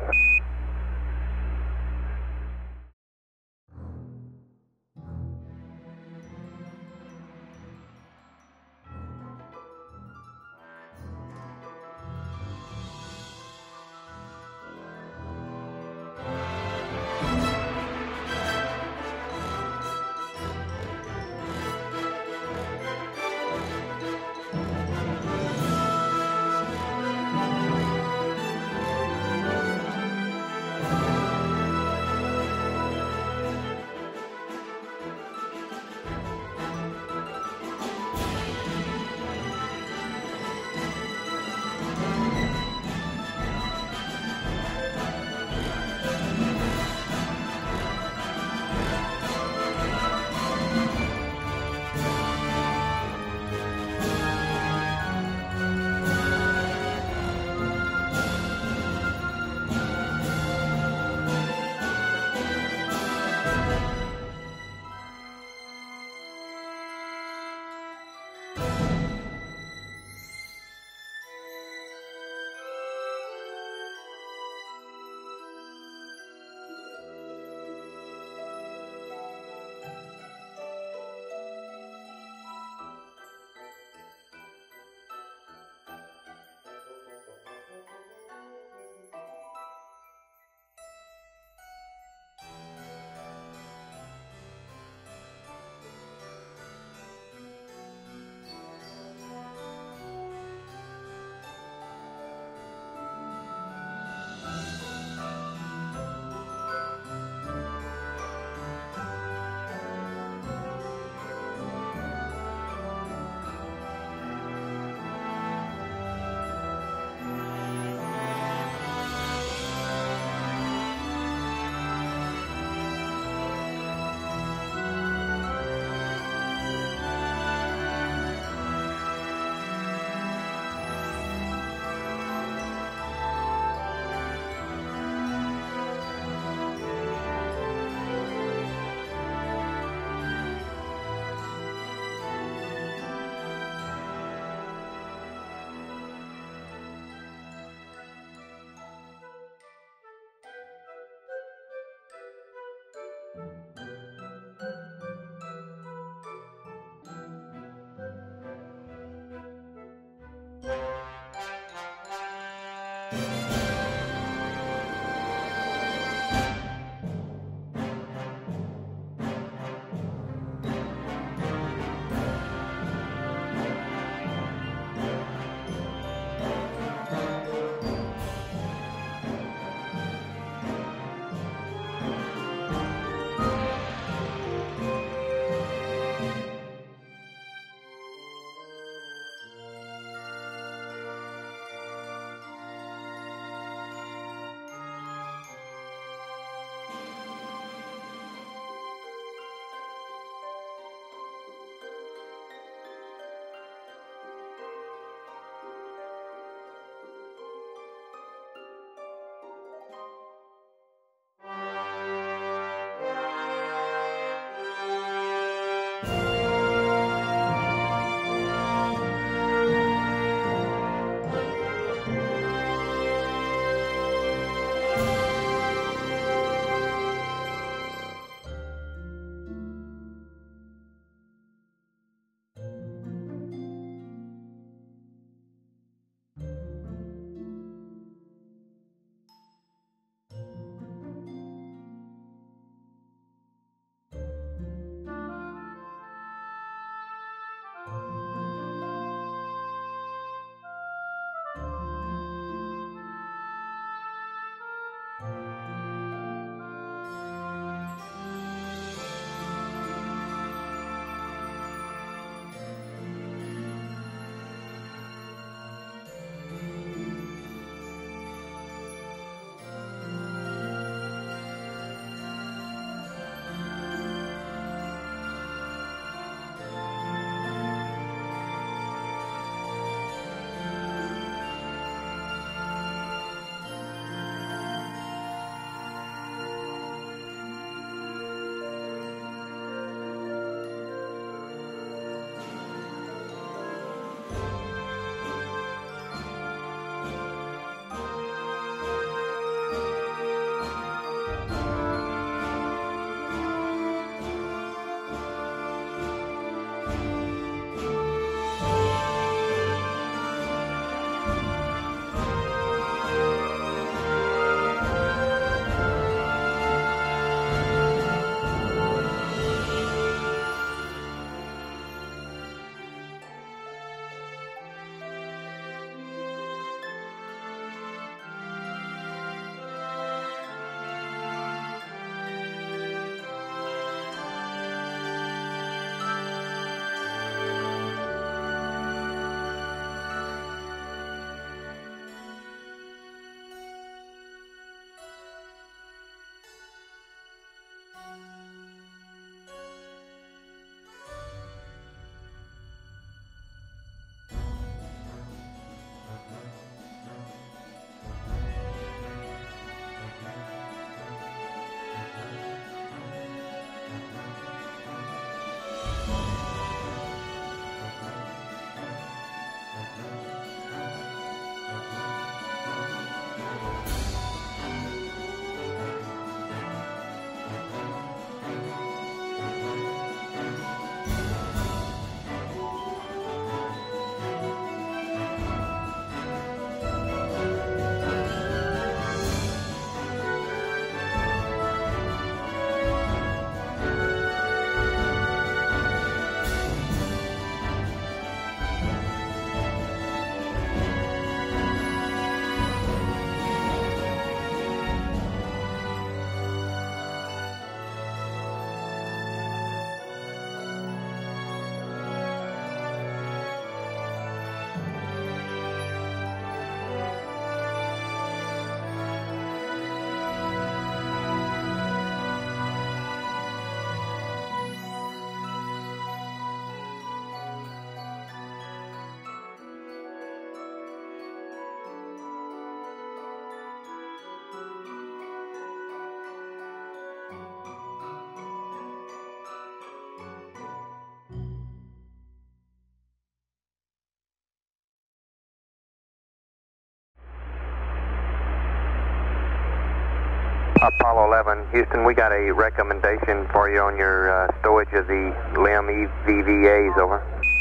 Apollo eleven, Houston, we got a recommendation for you on your uh, stowage of the L I M E V V As, over.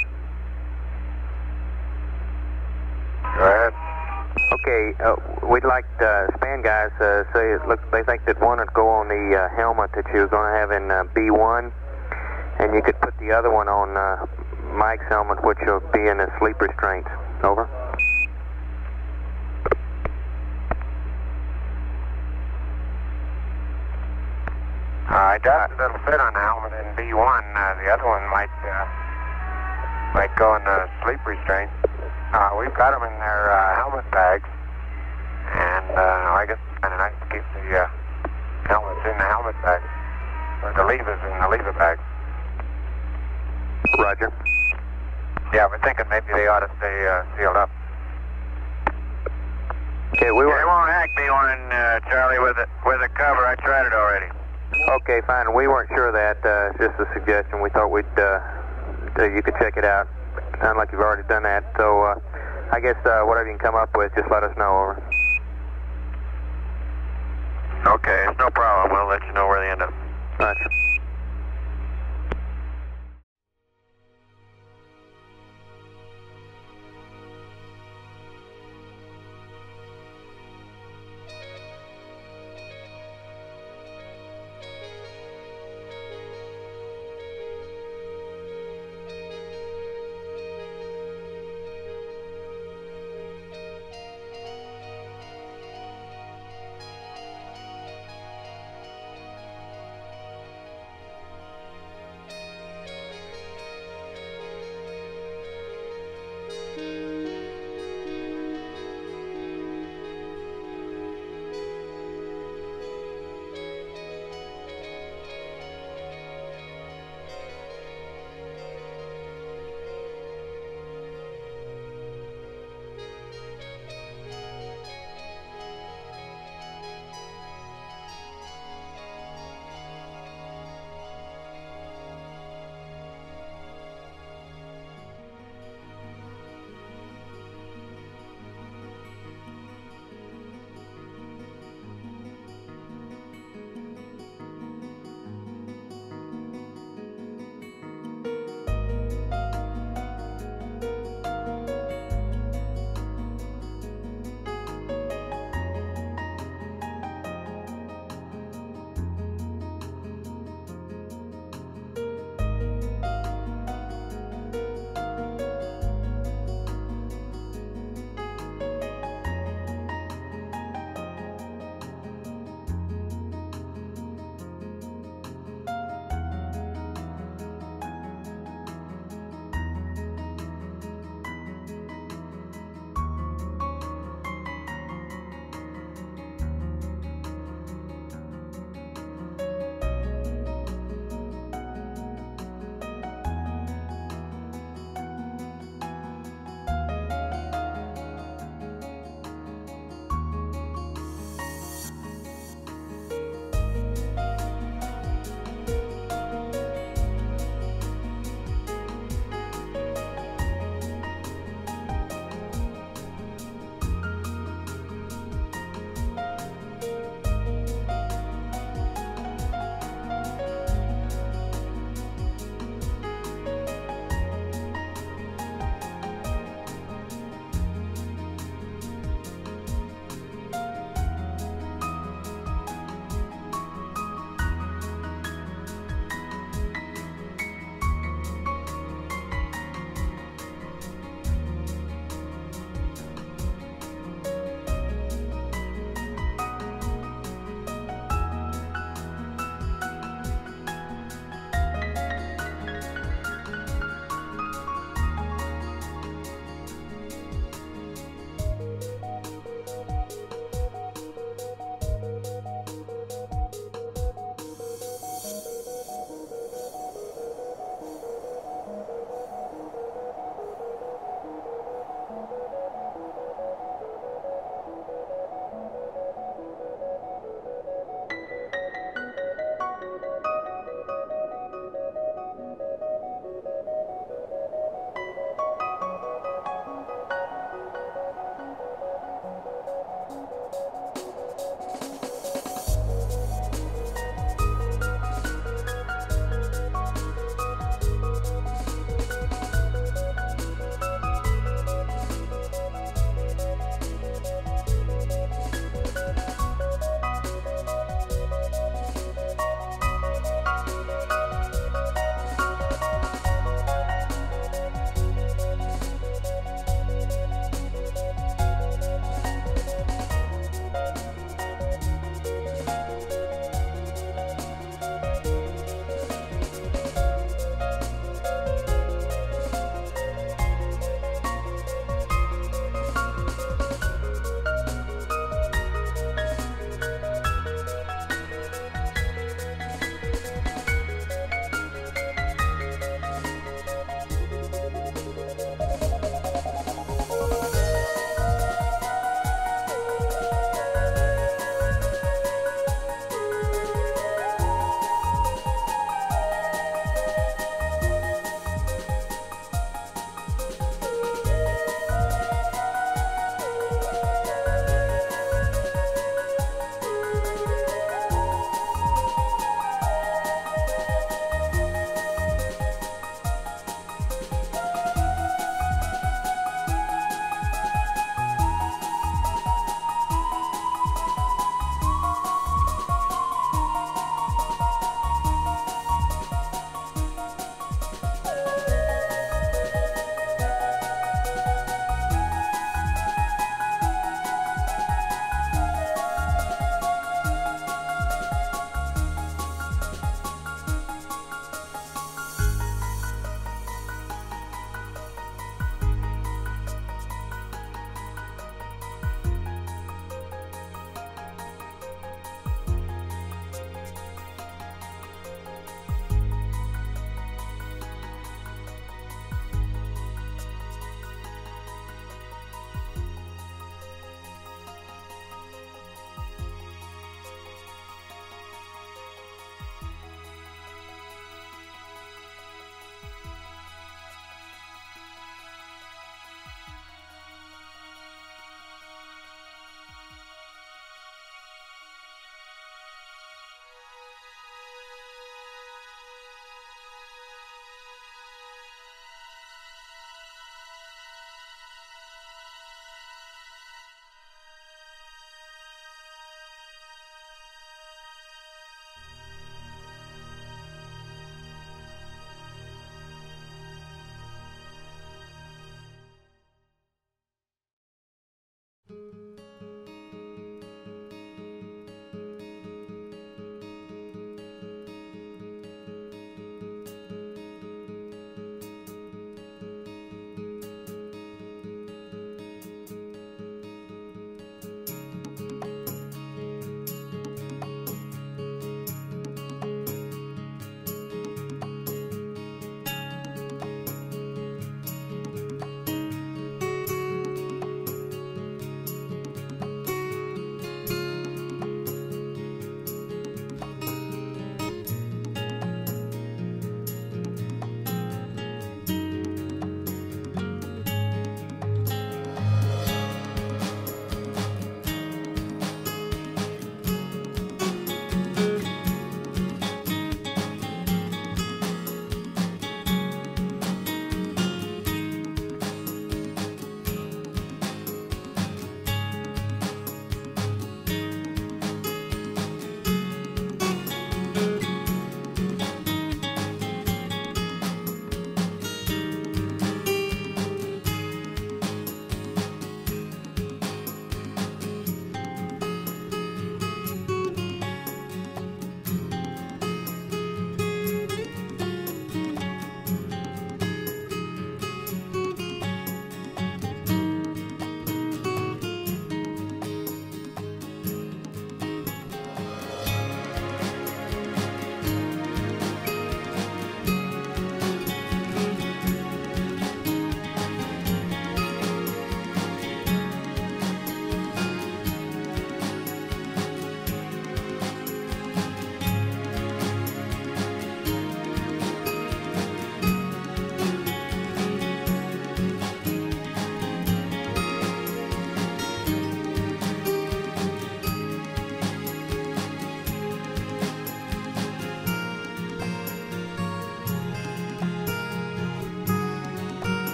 Go ahead. Okay, uh, we'd like uh, span guys uh, say it looks they think that one would go on the uh, helmet that you were going to have in uh, B one, and you could put the other one on uh, Mike's helmet, which will be in the sleep restraints. Over. I doubt it'll fit on the helmet in B one. Uh, the other one might uh, might go in the sleep restraint. Uh, we've got them in their uh, helmet bags, and uh, I guess it's kind of nice to keep the uh, helmets in the helmet bag, or the levers in the lever bag. Roger. Yeah, we're thinking maybe they ought to stay uh, sealed up. Okay, we Yeah, were. it won't hack me one, uh, Charlie, with a with a cover. I tried it already. Okay, fine. We weren't sure of that. Uh, it's just a suggestion. We thought we'd uh, uh, you could check it out. Sounds like you've already done that. So uh, I guess uh, whatever you can come up with, just let us know. Over. Okay, it's no problem. We'll let you know where they end up. Roger.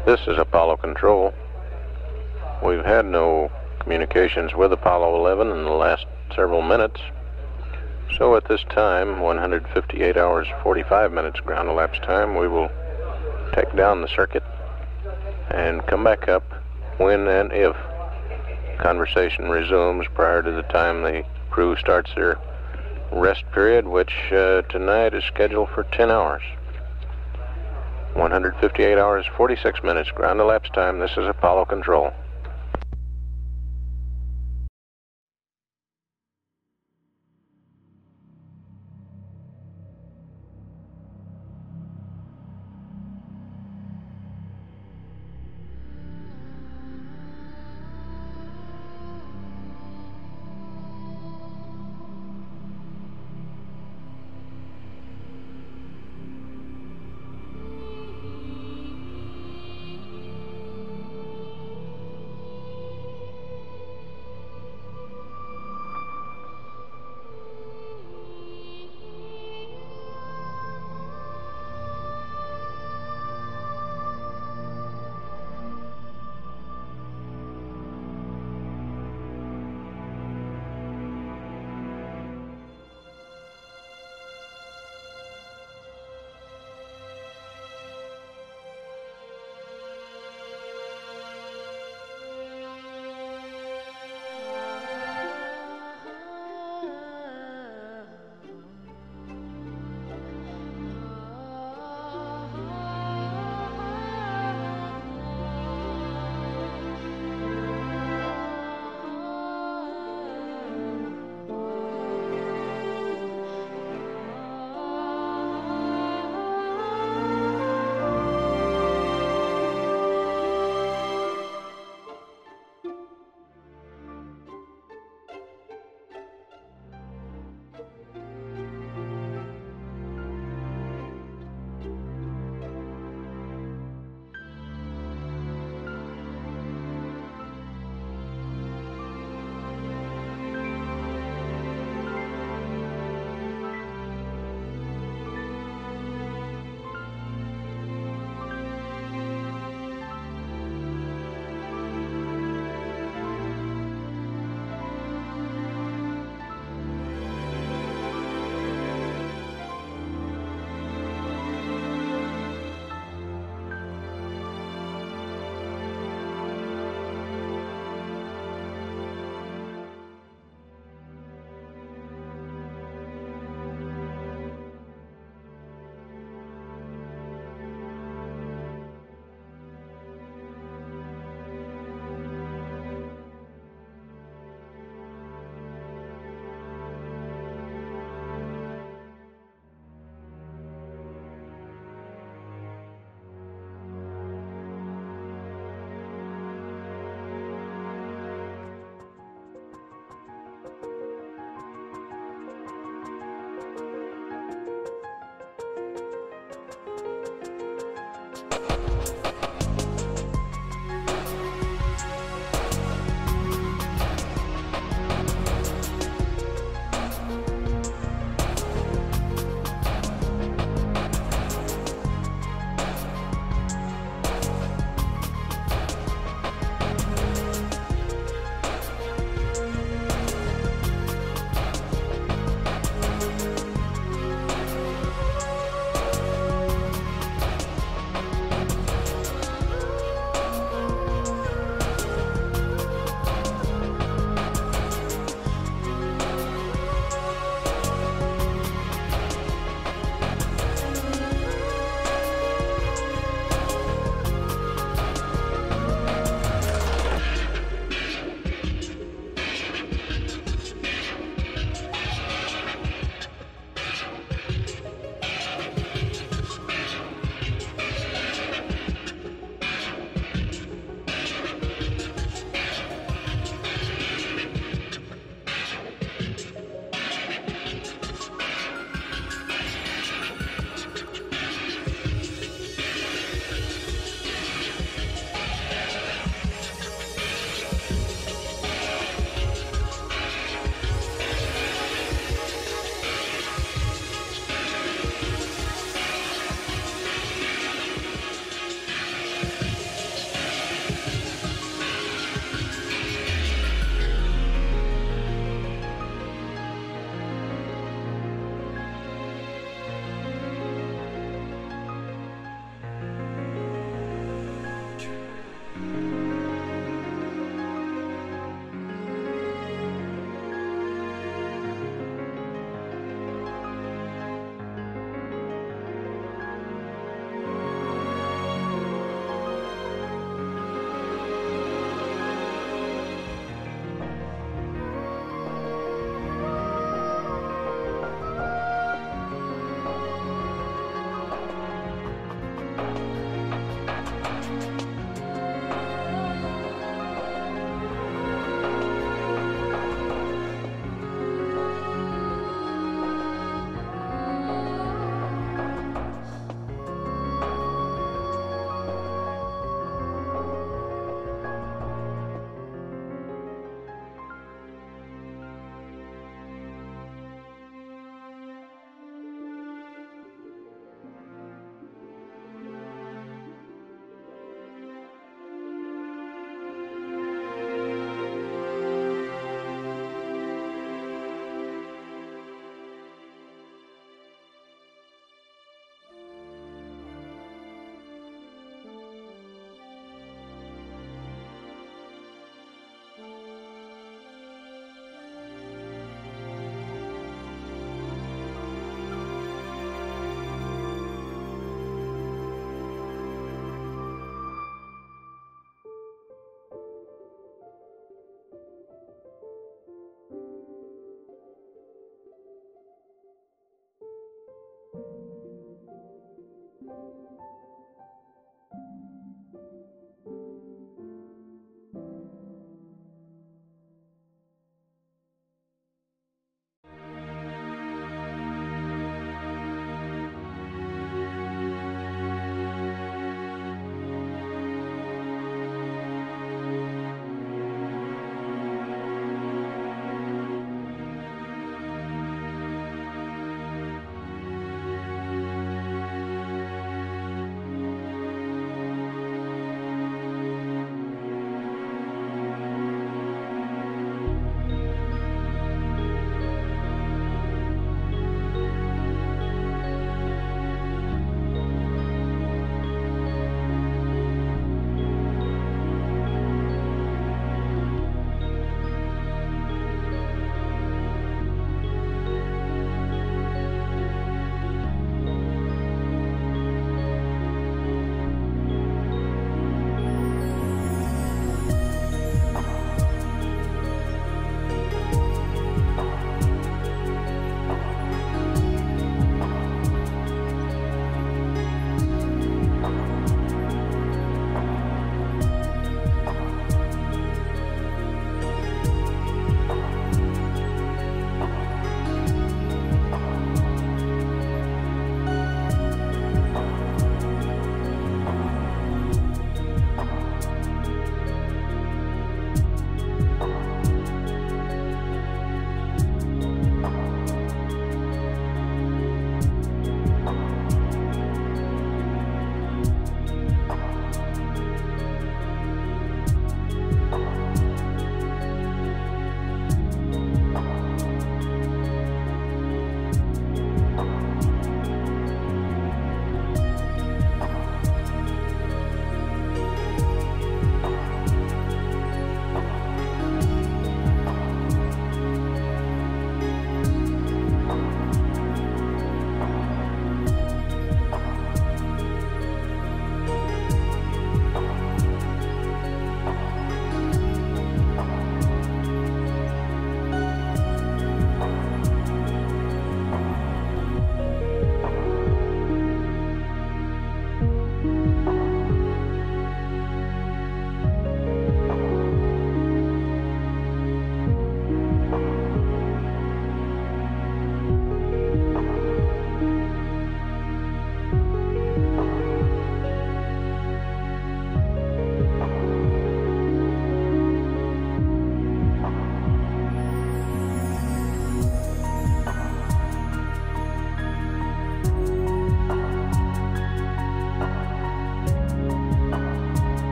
This is Apollo Control. We've had no communications with Apollo eleven in the last several minutes. So at this time, one hundred fifty-eight hours, forty-five minutes ground elapsed time, we will take down the circuit and come back up when and if conversation resumes prior to the time the crew starts their rest period, which uh, tonight is scheduled for ten hours. one hundred fifty-eight hours, forty-six minutes ground elapsed time. This is Apollo Control.